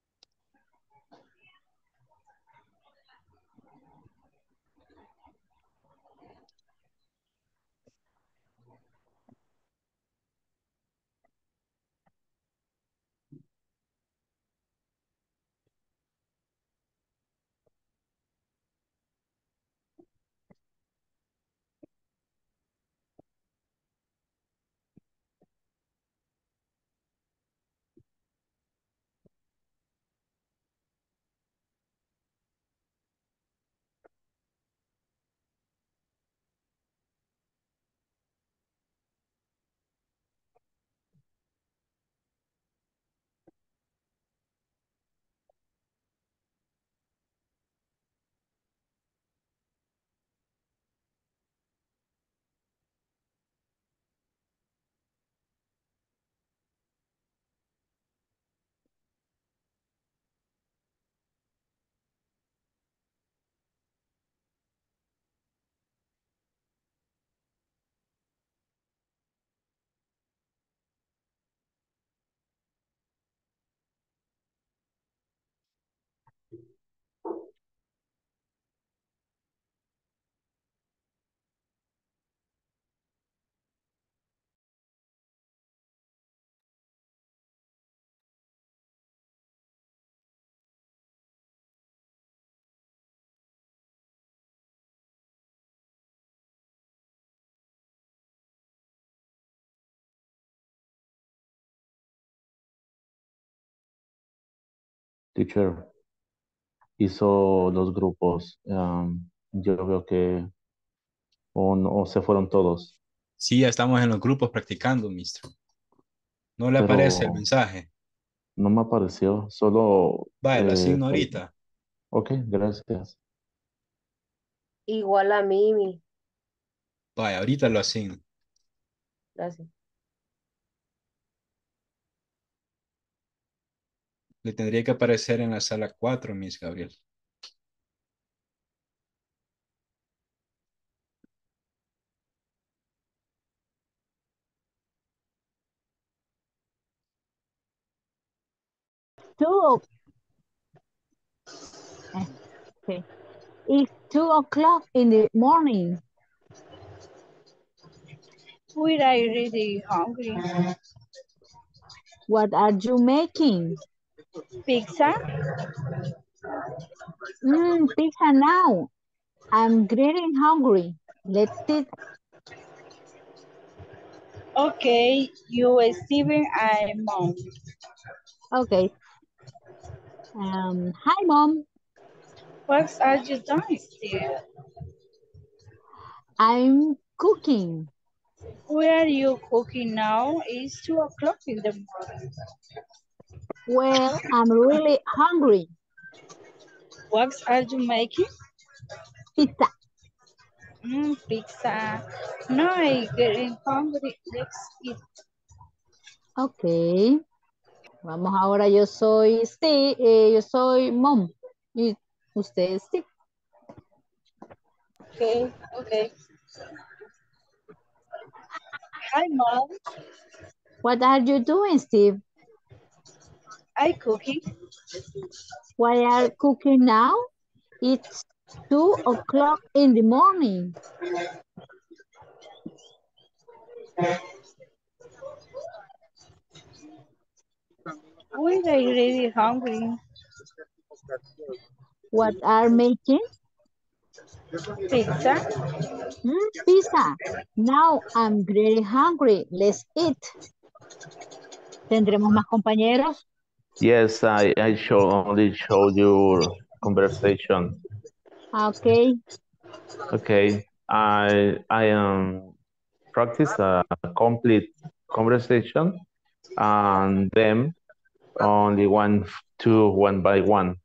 Teacher. Hizo los grupos. Yo veo que o se fueron todos, Sí, ya estamos en los grupos practicando, mister. ¿No le aparece el pero mensaje? no me apareció. Solo, Vaya, lo asigno ahorita. ok, gracias. Igual a Mimi. Vaya, ahorita lo asigno. Gracias. Le tendría que aparecer en la sala 4, Miss Gabriel. Two, okay. It's 2 o'clock in the morning. We are really hungry. What are you making? Pizza? Pizza now. I'm getting hungry. Let's eat. Okay, you, Steven, and Mom. Okay. Hi, Mom. What are you doing, Steve? I'm cooking. Where are you cooking now? It's 2 o'clock in the morning. Well, I'm really hungry. What are you making? Pizza. Pizza. No, I'm getting hungry. Let's eat. Ok. Vamos ahora, yo soy Steve, yo soy mom. Y usted es Steve. Okay, okay. Hi, Mom. What are you doing, Steve? I cooking. Why are you cooking now? It's 2 o'clock in the morning. We are really hungry. What are making? Pizza. Pizza. Now I'm really hungry. Let's eat. ¿Tendremos más compañeros? Yes, I only show you conversation. Okay. Okay, I practice a complete conversation and then only one by one.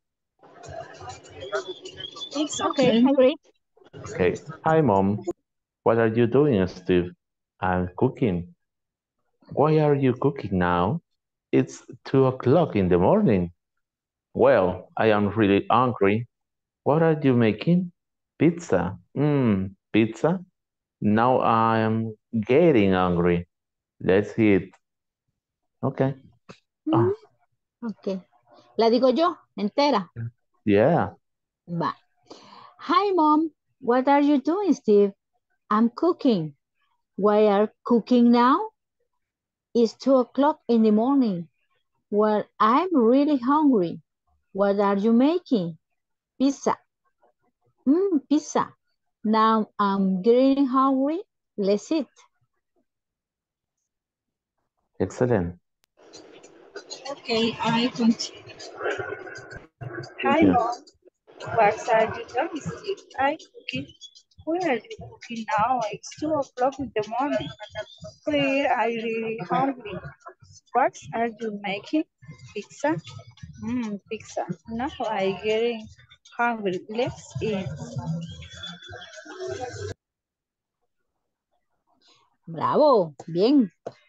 It's Okay, okay. agree. Okay. Hi, Mom. What are you doing, Steve? I'm cooking. Why are you cooking now? It's 2 o'clock in the morning. Well, I am really hungry. What are you making? Pizza. Pizza? Now I am getting hungry. Let's eat. Okay. Okay. La digo yo, entera. Yeah. Va. Hi, Mom. What are you doing, Steve? I'm cooking. Why are cooking now? It's 2 o'clock in the morning. Well, I'm really hungry. What are you making? Pizza. Pizza. Now I'm getting hungry. Let's eat. Excellent. Okay, I continue. Hi, Yeah. Mom. What are you doing, Steve? I cooking. Where are you cooking now? It's 2 o'clock in the morning. Where are you really hungry? What are you making? Pizza? Pizza. Now I'm getting hungry. Let's eat. Bravo. Bien.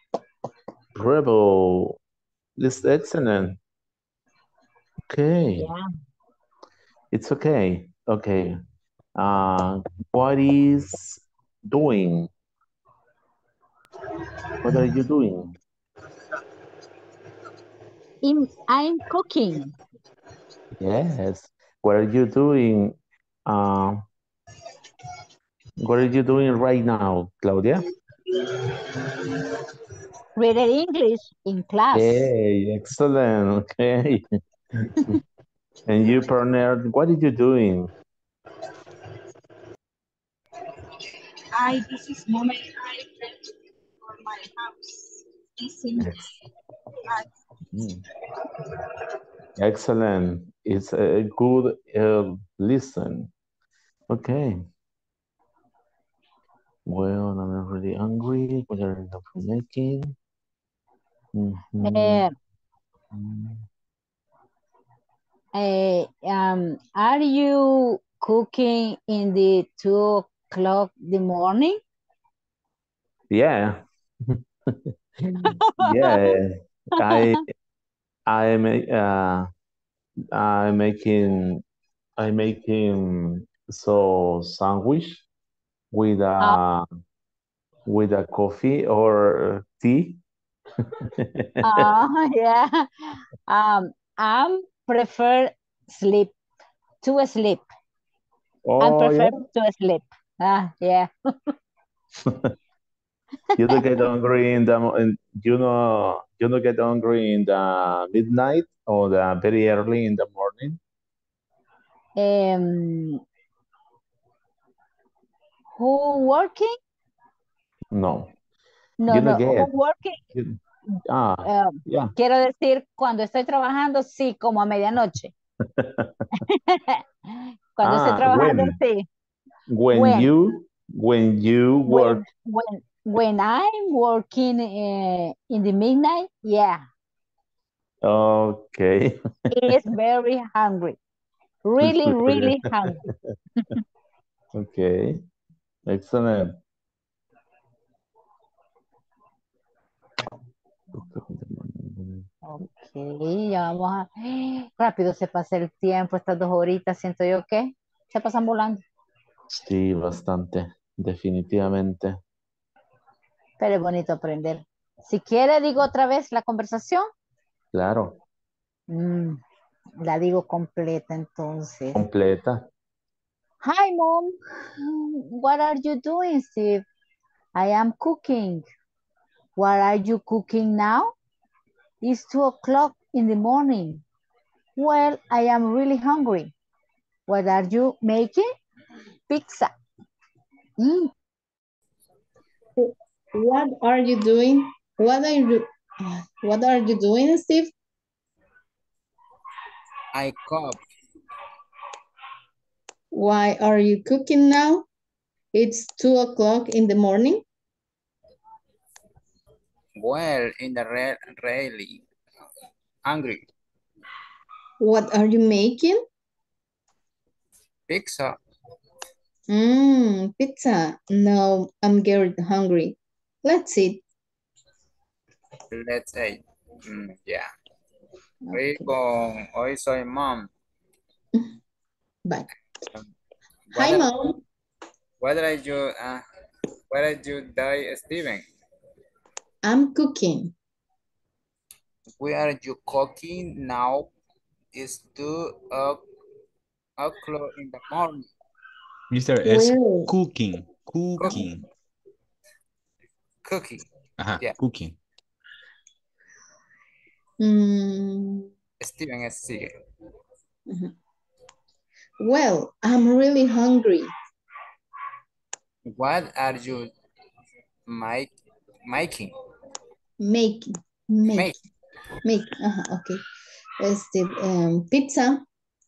Bravo. This is excellent. Okay. Yeah. It's okay. Okay. What is doing? What are you doing? I'm cooking. Yes. What are you doing? What are you doing right now, Claudia? Reading English in class. Hey, excellent. Okay. And you, partner, what are you doing? This is moment I went for my house. Excellent. It's a good listen. Okay. Well, I'm really hungry. What are you making? Are you cooking in the 2 o'clock the morning? Yeah. Yeah. I'm making so sandwich with a coffee or tea. Yeah. I'm prefer sleep to sleep. I Oh, prefer yeah. to sleep. Yeah. You don't get hungry you don't get hungry in the midnight or the very early in the morning. Who working? No. No, You don't no. Who get. working? Yeah. Quiero decir, cuando estoy trabajando, sí, como a medianoche. Cuando esté trabajando, When. sí. When you work. When I'm working in the midnight, yeah, Okay. it's very hungry. Really, Súper bien. really hungry. Okay. Excellent. Ok, ya vamos a... Rápido se pasa el tiempo, estas 2 horitas, siento yo que se pasan volando. Sí, bastante. Definitivamente. Pero es bonito aprender. Si quiere, digo otra vez la conversación. Claro. La digo completa entonces. Completa. Hi, Mom. What are you doing, Steve? I am cooking. What are you cooking now? It's 2 o'clock in the morning. Well, I am really hungry. What are you making? Pizza. What are you doing? What are you doing, Steve? I cook. Why are you cooking now? It's 2 o'clock in the morning. Well, in the really hungry. What are you making? Pizza. Pizza. No, I'm getting hungry. Let's eat. Let's say. Yeah. Rico, hoy soy mom. Bye. What Hi, are, Mom. what are you doing, Steven? I'm cooking. Where are you cooking now? It's 2 o'clock in the morning. Mister, es Well, cooking. Cooking. Cooking. Ajá, Yeah. cooking. Steven sigue. Well, I'm really hungry. What are you making? Making. Okay. Pizza.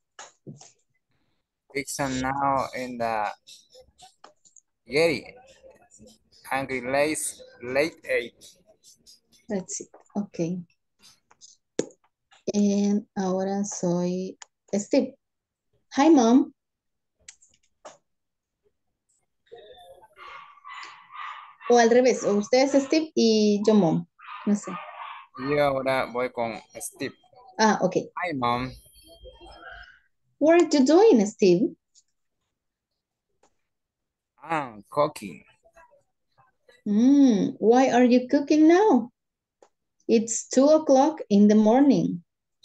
Pizza now in the Yeti. Hungry late 8. Let's see. Okay. And ahora soy Steve. Hi, Mom. O al revés, o usted es Steve y yo Mom. No sé. Y ahora voy con Steve. Okay. Hi, Mom. What are you doing, Steve? I'm cooking. Why are you cooking now? It's 2 o'clock in the morning.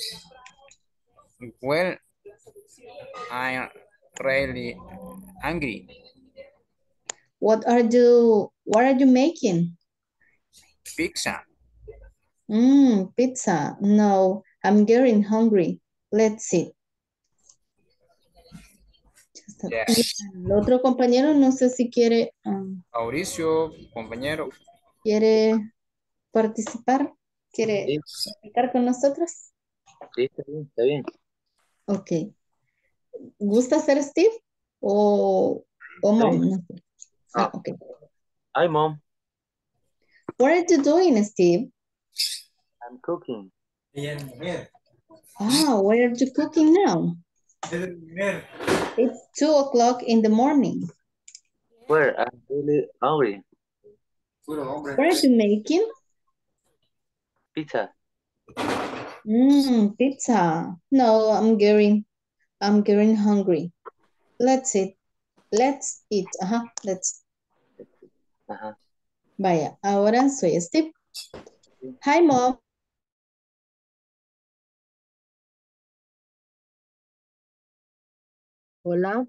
Well, I'm really hungry. What are you making? Pizza. Pizza. No, I'm getting hungry. Let's see. Yeah. El otro compañero, no sé si quiere, Mauricio, compañero. quiere participar, quiere Sí, platicar con nosotros. sí, está bien, está bien. Ok. ¿Gusta ser Steve o Mom? Sí. No sé. Ok. Hi, Mom. What are you doing, Steve? I'm cooking. Where are you cooking now? It's 2 o'clock in the morning. Where? I'm really hungry. What are you making? Pizza. Pizza. No, I'm getting hungry. Let's eat. Let's eat. Let's. Vaya, ahora soy Steve. Hi, Mom. Hola.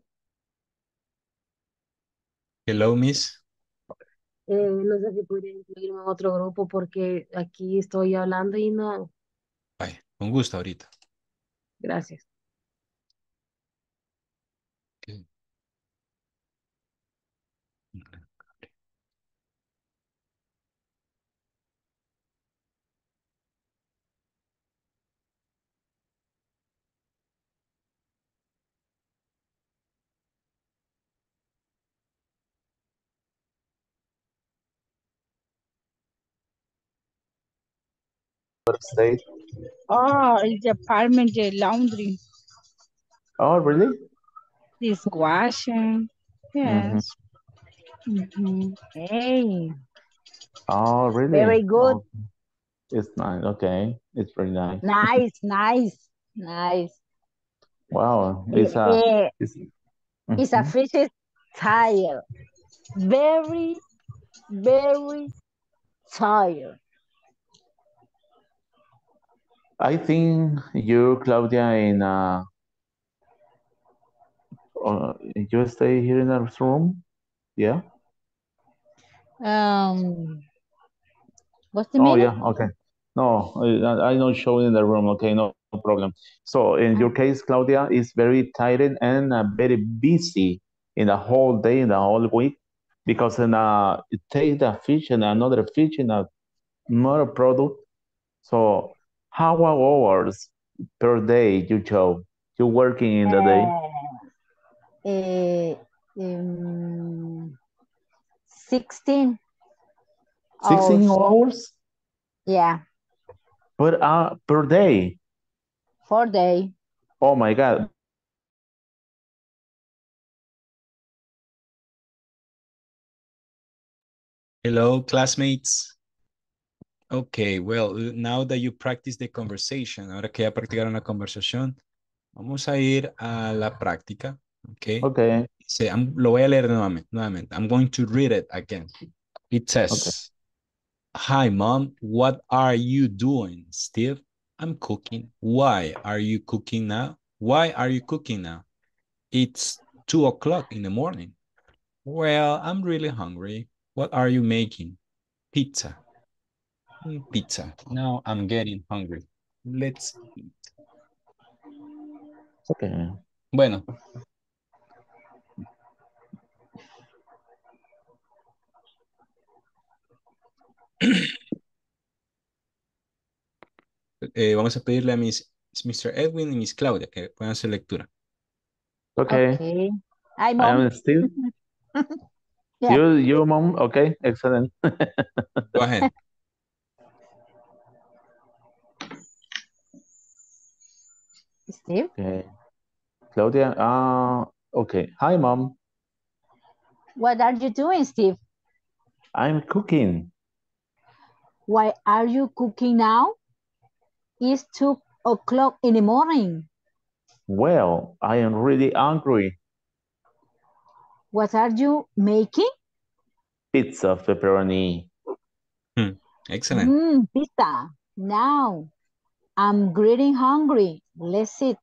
Hello, Miss. No sé si podría incluirme en otro grupo porque aquí estoy hablando y no. Vaya, con gusto ahorita. Gracias. Okay. first date? Oh, it's the apartment, the laundry, Oh, really? this washing. Mm-hmm. Yes. Mhm. Hey, Oh, really? very good. Oh, it's nice. Okay, it's very nice. Nice, nice, nice. Wow, Eh, eh, it's a mhm. fish tired. Very, very tired. I think you, Claudia, you stay here in our room. Yeah. What's the Oh, meaning? yeah. Okay. No, I not showing in the room. Okay, no problem. So in your case, Claudia is very tired and very busy in the whole day, in the whole week, because it takes the fish and another fish and another product. So how many hours per day you working in the day? Uh, 16 16 hours. hours Yeah, per day. 4 day. Oh my God. Hello, classmates. Okay, well, now that you practice the conversation, ahora que ya practicaron la conversación, vamos a ir a la práctica. Okay. Okay. Lo voy a leer nuevamente. I'm going to read it again. It says, Okay. Hi, Mom. What are you doing, Steve? I'm cooking. Why are you cooking now? Why are you cooking now? It's 2 o'clock in the morning. Well, I'm really hungry. What are you making? Pizza. Pizza. Now I'm getting hungry. Let's eat. Okay. Bueno. Vamos a pedirle a Mr. Edwin y Miss Claudia que puedan hacer lectura. Okay. Okay. Hi, I Mom. am Steve. Yeah. You, Mom. Okay. Excellent. Go ahead. Steve. Okay. Claudia. Okay. Hi, Mom. What are you doing, Steve? I'm cooking. Why are you cooking now? It's 2 o'clock in the morning. Well, I am really hungry. What are you making? Pizza pepperoni. Excellent. Pizza. Now, I'm getting hungry. Let's eat.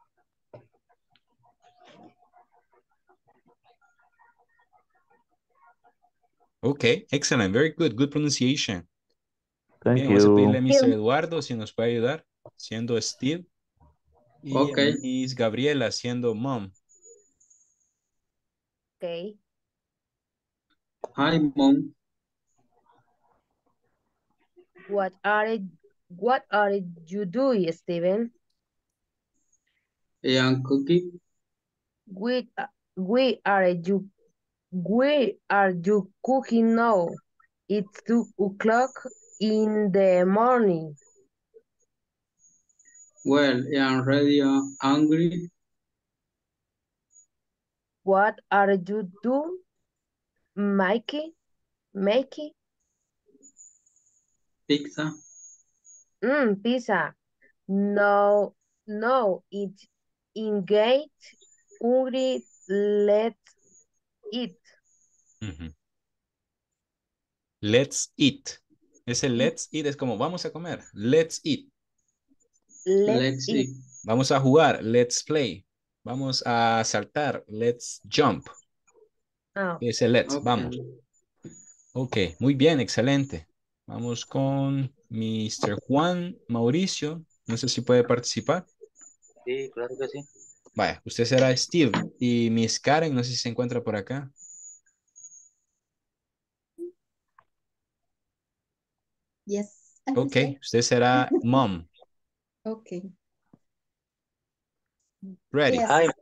Okay, excellent. Very good. Good pronunciation. Thank Bien, vamos a pedirle a you. Mr. Eduardo si nos puede ayudar, siendo Steve. Y a Okay. Miss Gabriela, siendo Mom. Okay. Hi, Mom. What are you doing, Steven? I am cooking. We are you cooking now? It's 2 o'clock in the morning. Well, I am really hungry. What are you doing, Mikey? Pizza. Pizza. No, it's engaged. Hungry. Let's eat. Let's eat. Ese let's eat es como vamos a comer. Let's eat. Let's eat. Vamos a jugar. Let's play. Vamos a saltar. Let's jump. Ese let's. Okay. Vamos. Ok, muy bien, excelente. Vamos con Mr. Juan Mauricio. No sé si puede participar. Sí, claro que sí. Vaya, usted será Steve. Y Miss Karen, no sé si se encuentra por acá. Yes. Ok, usted será Mom. Okay. Ready. Yes. Hi.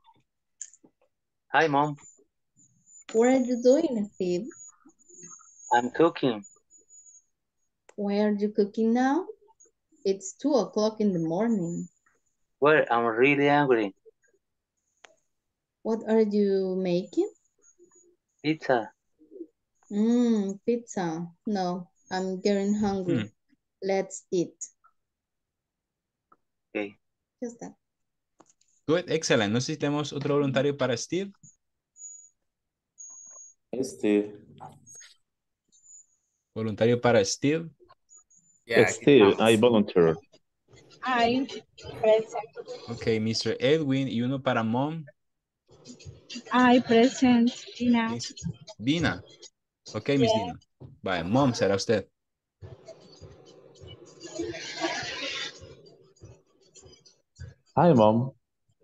Hi, Mom. What are you doing, Steve? I'm cooking. Why are you cooking now? It's 2 o'clock in the morning. Well, I'm really hungry. What are you making? Pizza. Pizza. No, I'm getting hungry. Let's eat. Okay. Just that. Good, excellent. No sé si tenemos otro voluntario para Steve. Steve. Voluntario para Steve. Yeah, Steve, I volunteer. I present. Ok, Mr. Edwin. Y uno para Mom. I present. Gina. Dina. Ok, Miss Dina. Vaya, Mom será usted. Hi, Mom.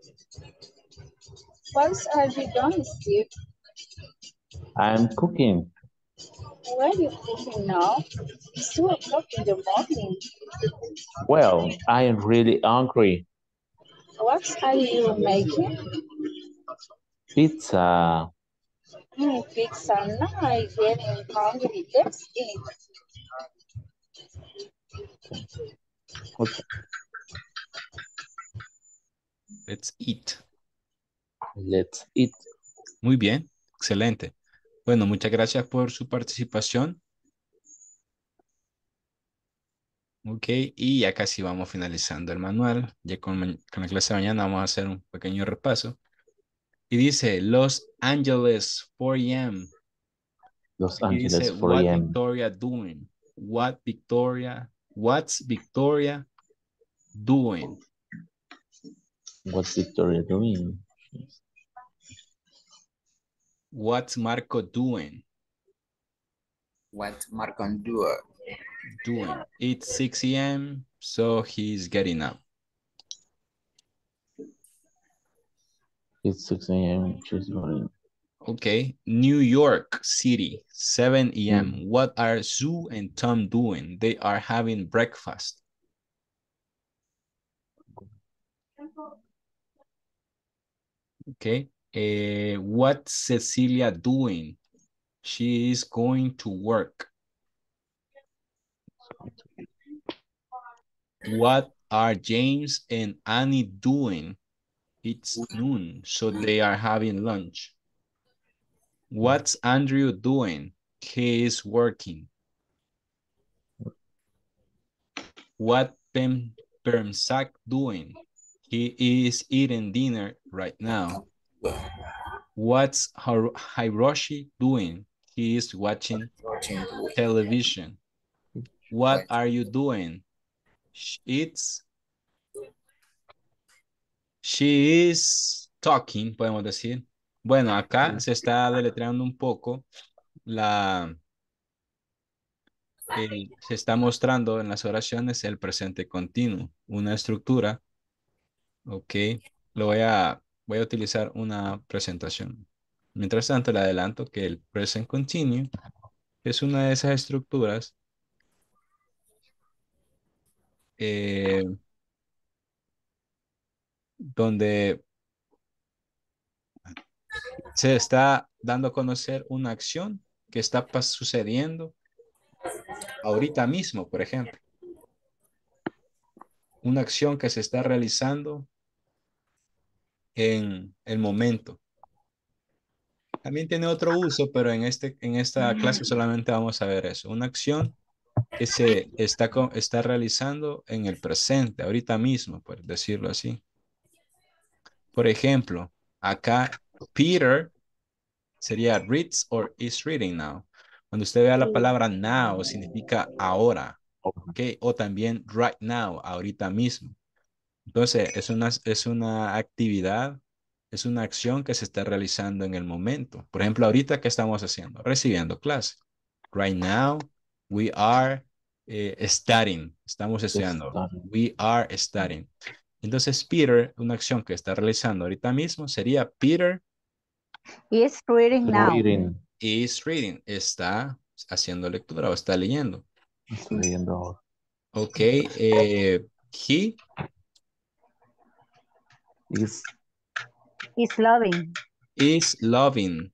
What are you doing, Steve? I'm cooking. Where are you cooking now? It's 2 o'clock in the morning. Well, I am really hungry. What are you making? Pizza. Pizza. Now I'm getting hungry. Let's eat. Okay. Let's eat. Let's eat. Muy bien, excelente. Bueno, muchas gracias por su participación. Ok, y ya casi vamos finalizando el manual. Ya con la clase de mañana vamos a hacer un pequeño repaso. Y dice, Los Angeles, 4 a.m. Los Y dice, Angeles, 4 what a.m. Victoria doing? What's Victoria doing? What's Victoria doing? What's Marco doing? what Marco do? Doing. It's 6 a.m., so he's getting up. It's 6 a.m. She's going. Okay. New York City, 7 a.m. What are Sue and Tom doing? They are having breakfast. Okay. What's Cecilia doing? She is going to work. What are James and Annie doing? It's noon, so they are having lunch. What's Andrew doing? He is working. What Permsak doing? He is eating dinner right now. What's Hiroshi doing? He is watching television. What are you doing? She is talking, podemos decir. Bueno, acá se está deletreando un poco se está mostrando en las oraciones el presente continuo, una estructura. Ok, voy a utilizar una presentación. Mientras tanto, le adelanto que el present continuous es una de esas estructuras donde se está dando a conocer una acción que está sucediendo ahorita mismo, por ejemplo. Una acción que se está realizando en el momento. También tiene otro uso, pero en esta clase solamente vamos a ver eso. Una acción que se está realizando en el presente, ahorita mismo, por decirlo así. Por ejemplo, acá Peter sería reads or is reading now. Cuando usted vea la palabra now, significa ahora. ¿Ok? O también right now, ahorita mismo. Entonces, es una actividad, es una acción que se está realizando en el momento. Por ejemplo, ahorita, ¿qué estamos haciendo? Recibiendo clase. Right now, we are studying. Estamos estudiando. We are studying. Entonces, Peter, una acción que está realizando ahorita mismo sería Peter is reading now. Is reading. Está haciendo lectura o está leyendo. Está leyendo ahora. Ok. He is loving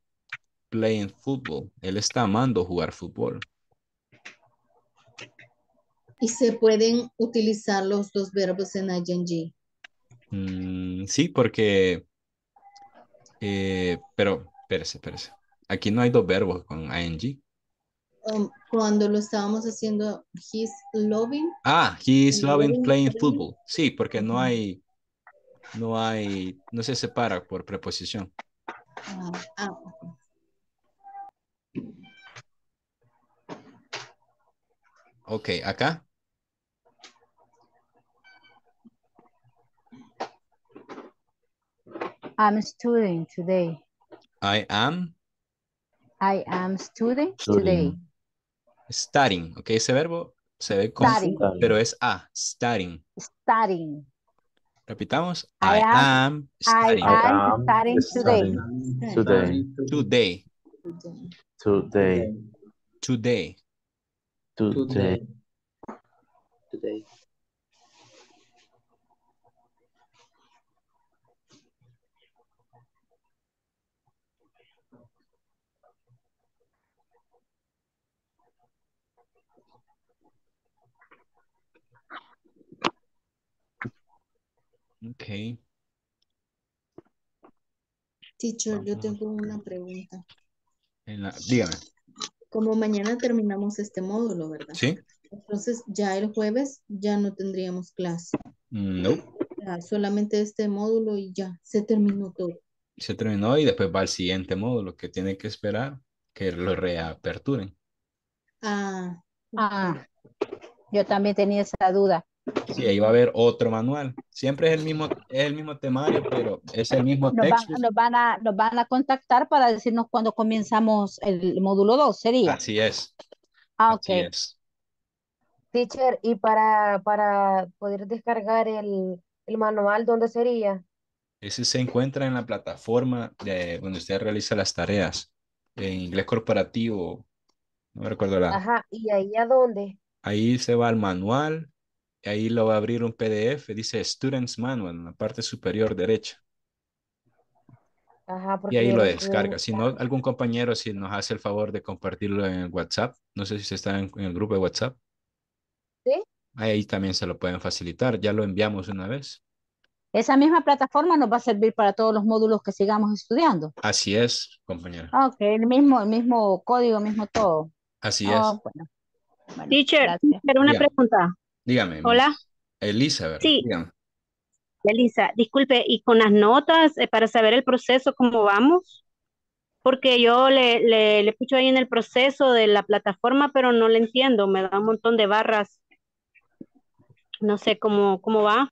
playing football. Él está amando jugar fútbol. Y se pueden utilizar los dos verbos en ing. Sí, porque, pero, espérese. Aquí no hay dos verbos con ing. Cuando lo estábamos haciendo, he's loving. Ah, he is loving Loving playing playing. football. Sí, porque Ajá. no se separa por preposición. Ok. Ok, acá. I'm studying today. I am I am studying today. Studying. studying. Ok, ese verbo se ve con Studying. U, pero es A, studying. Studying. Repitamos. I I am am I studying am studying today. studying today. today. Today. Today. Today. Today. Ok. Teacher, yo Vamos. tengo una pregunta. Dígame. Como mañana terminamos este módulo, ¿verdad? ¿Sí? Entonces ya el jueves ya no tendríamos clase. No. Ya, solamente este módulo y ya, se terminó todo. Se terminó y después va al siguiente módulo que tiene que esperar que lo reaperturen. Ah, yo también tenía esa duda. Sí, ahí va a haber otro manual. Siempre es el mismo temario, pero es el mismo texto. Nos van a contactar para decirnos cuándo comenzamos el módulo 2, ¿sería? Así es. Así Ok. es. Teacher, y para poder descargar el manual, ¿dónde sería? Ese se encuentra en la plataforma de donde usted realiza las tareas. En inglés corporativo, no me recuerdo Ajá, ¿y ahí a dónde? Ahí se va al manual, y ahí lo va a abrir un PDF, dice Students Manual en la parte superior derecha. Ajá, Y porque ahí yo lo lo estuve descarga. Si no, buscando. algún compañero, si nos hace el favor de compartirlo en el WhatsApp, no sé si se está en el grupo de WhatsApp, ¿Sí? ahí también se lo pueden facilitar. Ya lo enviamos una vez. Esa misma plataforma nos va a servir para todos los módulos que sigamos estudiando. Así es, compañero. Ok, el mismo código, mismo todo. Así es. Oh, bueno, Teacher, gracias. pero una Dígame, pregunta. dígame, Hola. Miss Elizabeth, Sí, dígame. Elisa, disculpe, y con las notas para saber el proceso, ¿cómo vamos? Porque yo le escucho ahí en el proceso de la plataforma, pero no le entiendo, me da un montón de barras, no sé cómo va.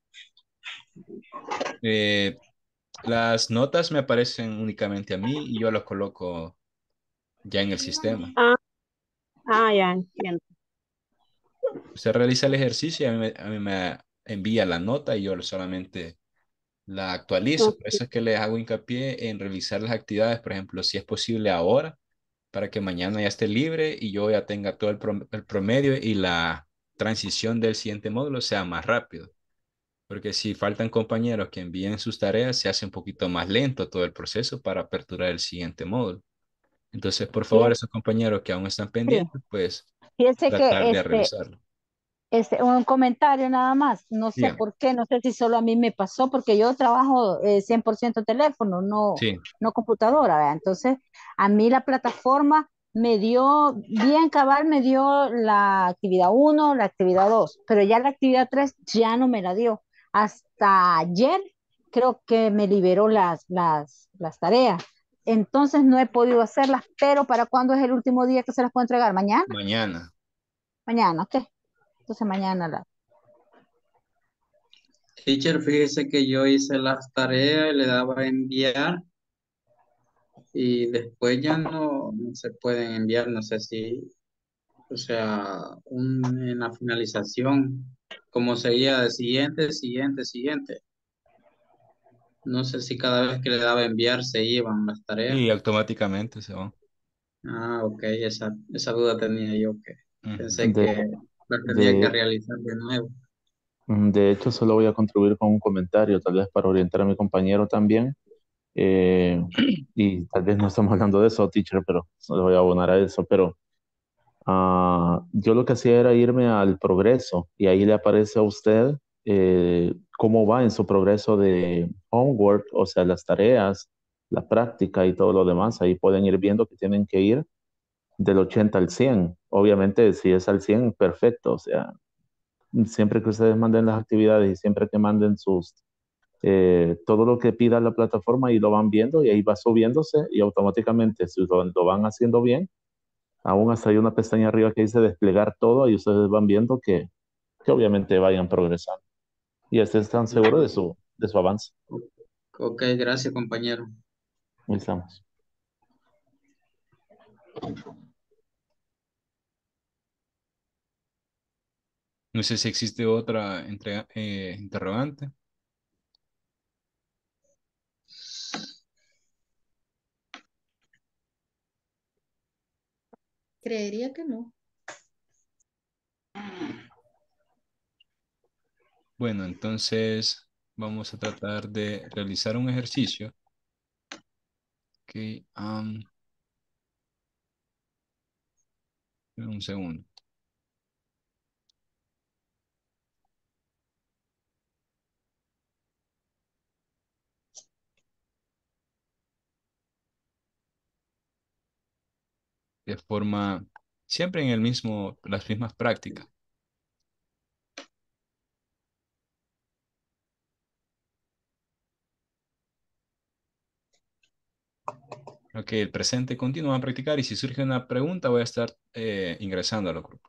Las notas me aparecen únicamente a mí y yo las coloco ya en el sistema. Ya entiendo. Usted realiza el ejercicio y a mí me envía la nota y yo solamente la actualizo. Ok, Por eso es que les hago hincapié en realizar las actividades, por ejemplo, si es posible ahora, para que mañana ya esté libre y yo ya tenga todo el promedio y la transición del siguiente módulo sea más rápido. Porque si faltan compañeros que envíen sus tareas, se hace un poquito más lento todo el proceso para aperturar el siguiente módulo. Entonces, por favor, Fíjese, esos compañeros que aún están sí. pendientes, pues Fíjese que tratar de realizarlo. un comentario nada más. No sé Bien, por qué, no sé si solo a mí me pasó, porque yo trabajo 100% teléfono, sí, no computadora, ¿verdad? Entonces, a mí la plataforma me dio, bien cabal, me dio la actividad uno, la actividad 2, pero ya la actividad 3 ya no me la dio. Hasta ayer creo que me liberó las tareas. Entonces no he podido hacerlas, pero ¿para cuándo es el último día que se las puedo entregar? ¿Mañana? mañana. Mañana, ok. Entonces mañana Teacher, fíjese que yo hice las tareas y le daba a enviar y después ya no se pueden enviar, no sé si, o sea, en la finalización, como seguía de siguiente. No sé si cada vez que le daba a enviar se iban las tareas. Y automáticamente se va. Ah, ok, esa duda tenía yo que pensé Ujú. que la tenía que De, realizar de nuevo. de hecho, solo voy a contribuir con un comentario, tal vez para orientar a mi compañero también. Y tal vez no estamos hablando de eso, teacher, pero solo voy a abonar a eso. Pero Yo lo que hacía era irme al progreso y ahí le aparece a usted cómo va en su progreso de homework, o sea, las tareas, la práctica y todo lo demás. Ahí pueden ir viendo que tienen que ir del 80 al 100. Obviamente, si es al 100 perfecto. O sea, siempre que ustedes manden las actividades y siempre que manden todo lo que pida la plataforma y lo van viendo y ahí va subiéndose y automáticamente si lo van haciendo bien, aún hasta hay una pestaña arriba que dice desplegar todo y ustedes van viendo que obviamente vayan progresando y están seguros de su avance. Ok, gracias, compañero. Ahí estamos. No sé si existe otra interrogante. Creería que no. Bueno, entonces vamos a tratar de realizar un ejercicio. Ok, un segundo. De forma, siempre en el mismo, las mismas prácticas. Ok, el presente continúa a practicar y si surge una pregunta voy a estar ingresando al grupo.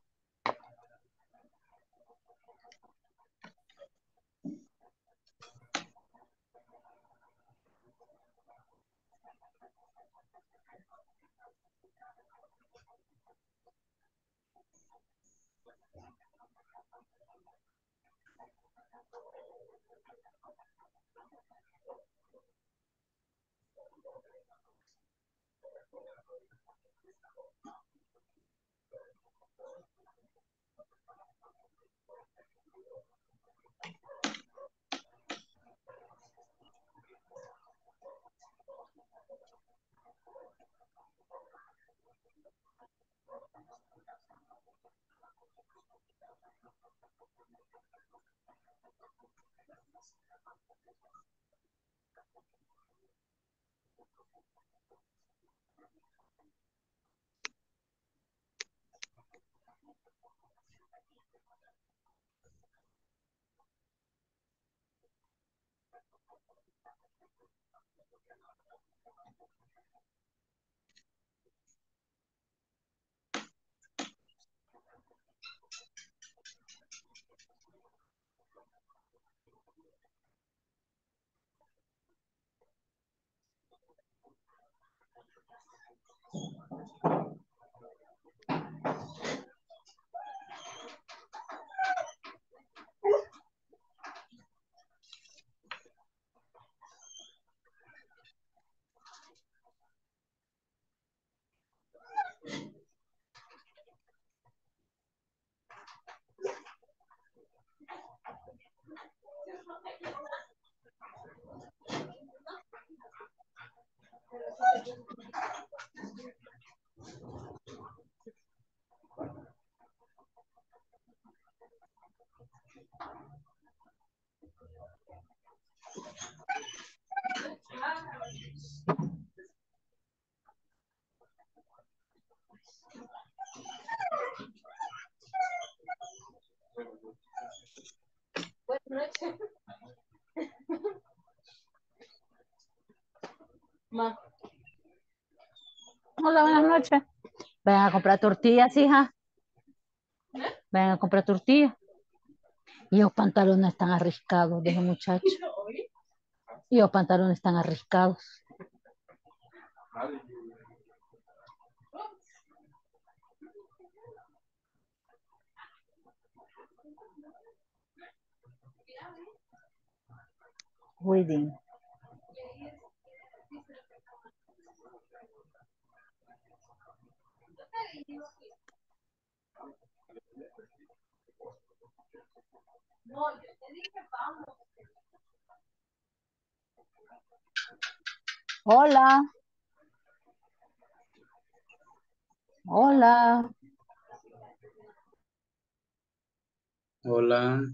Buenas noches. Ma. Hola, buenas noches. Vayan a comprar tortillas, hija. Vayan a comprar tortillas. Y los pantalones están arriscados de los muchachos. Y los pantalones están arriscados. Reading. Hola. Hola. Hola.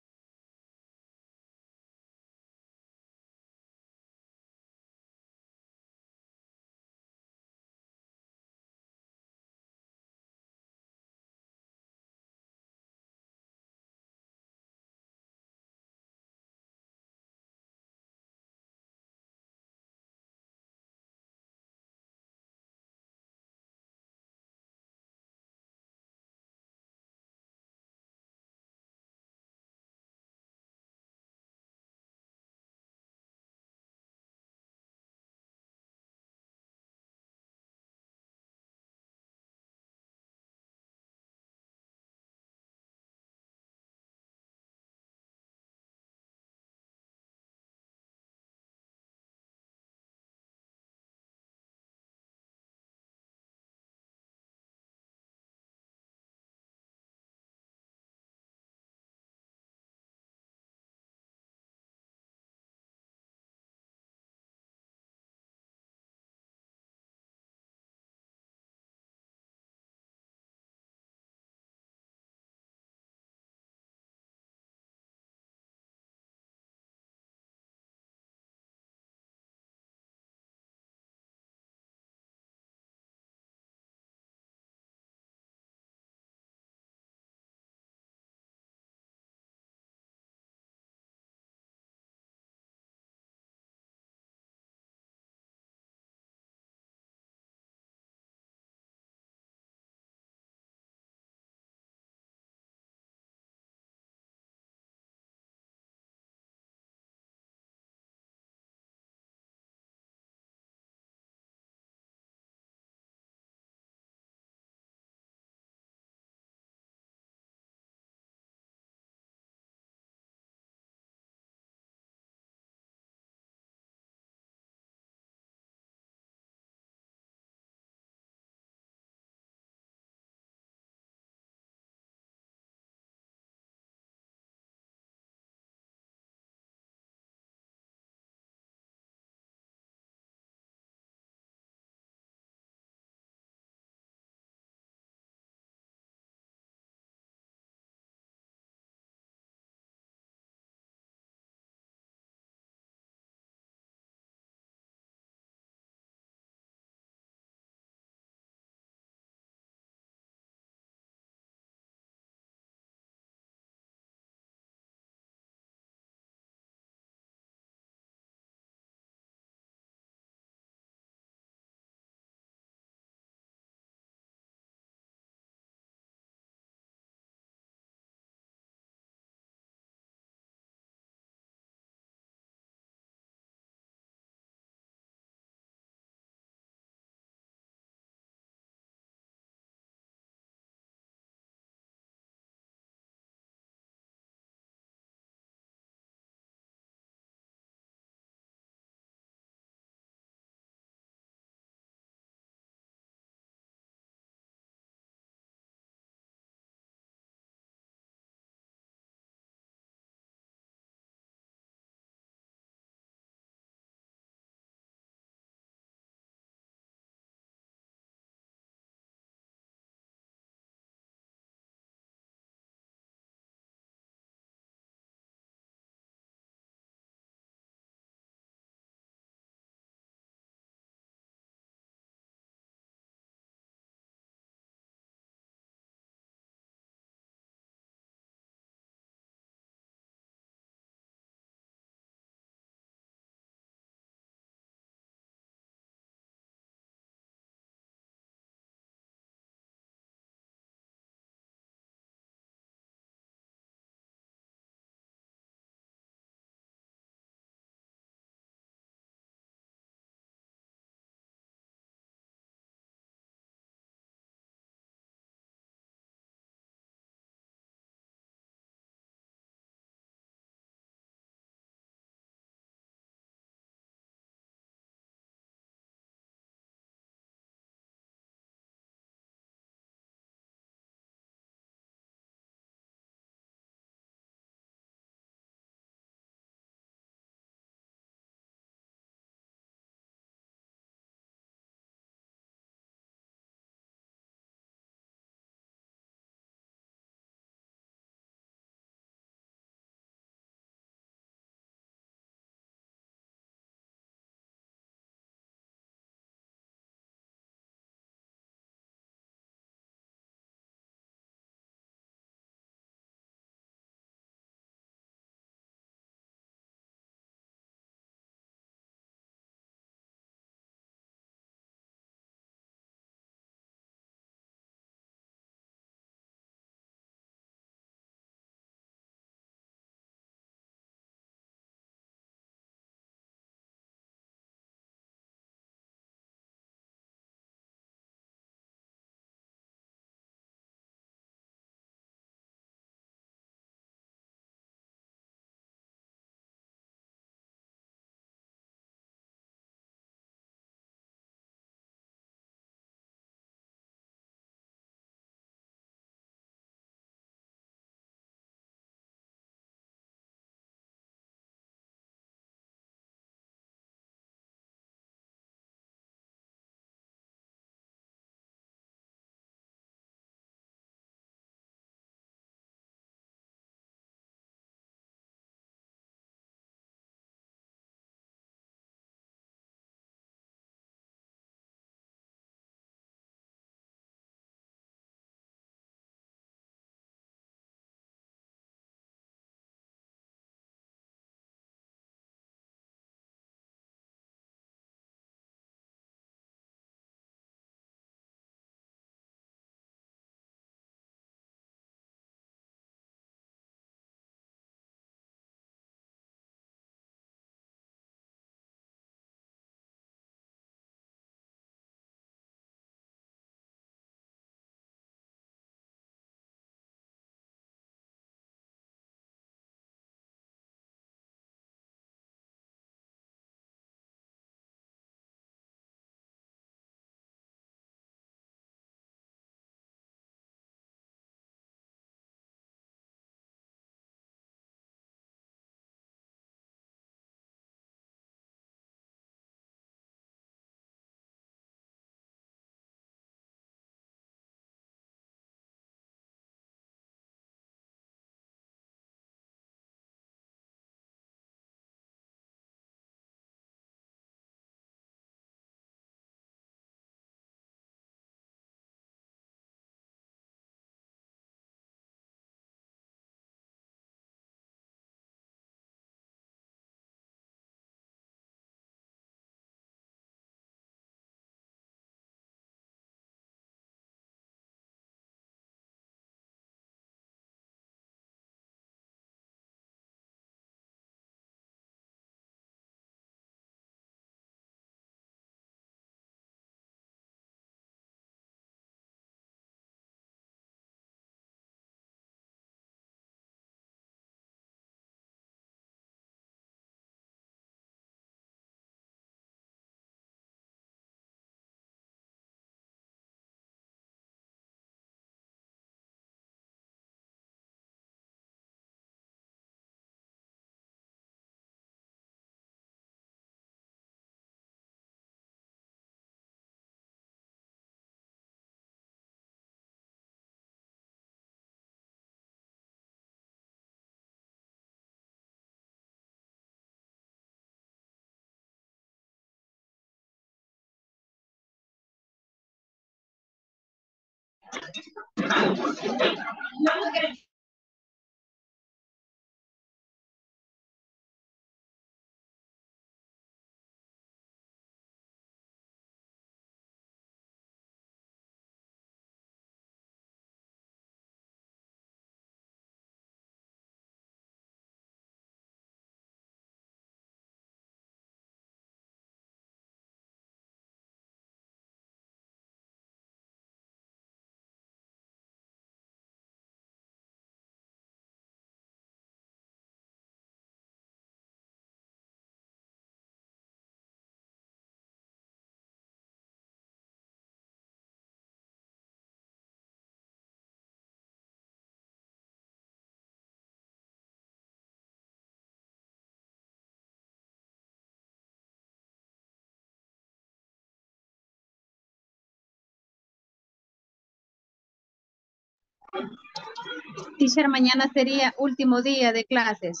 Teacher, mañana sería último día de clases.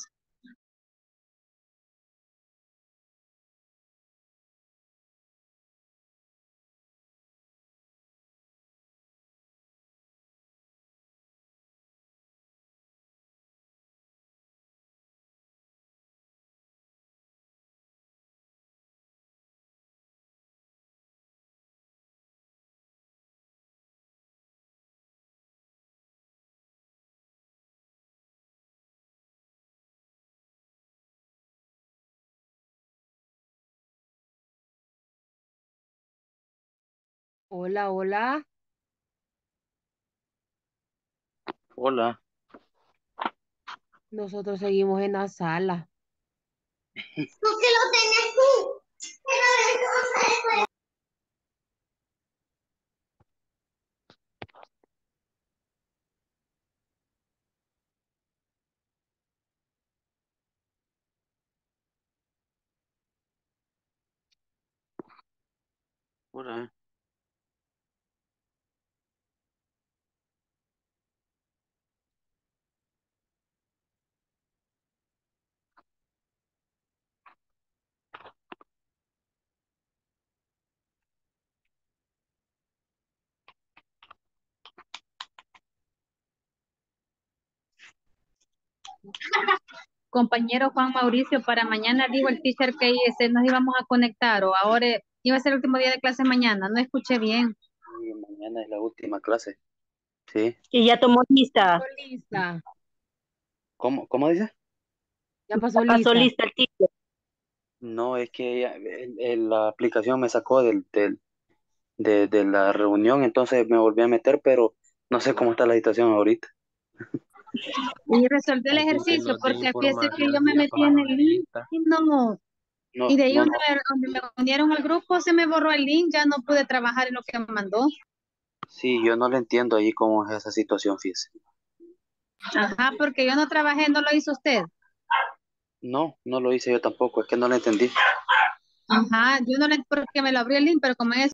Hola, hola. Hola. Nosotros seguimos en la sala. ¿Por qué lo tienes tú? Hola. Compañero Juan Mauricio, para mañana dijo el teacher que nos íbamos a conectar o ahora iba a ser el último día de clase mañana. No escuché bien. Sí, mañana es la última clase. Sí. Y ya tomó lista. Lista. ¿Cómo dice? Ya pasó Pasó lista. lista el teacher. No, es que la aplicación me sacó de la reunión, entonces me volví a meter, pero no sé cómo está la situación ahorita. Y resolví el Alguien que ejercicio nos dé porque fíjese que yo información me ya metí para en el link mañanita. y no. No, Y de ahí no, no. donde me unieron al grupo se me borró el link, ya no pude trabajar en lo que me mandó. Sí, yo no le entiendo ahí cómo es esa situación, fíjese. Ajá, porque yo no trabajé, no lo hizo usted. No, no lo hice yo tampoco, es que no le entendí. Ajá, yo no le porque me lo abrió el link, pero como es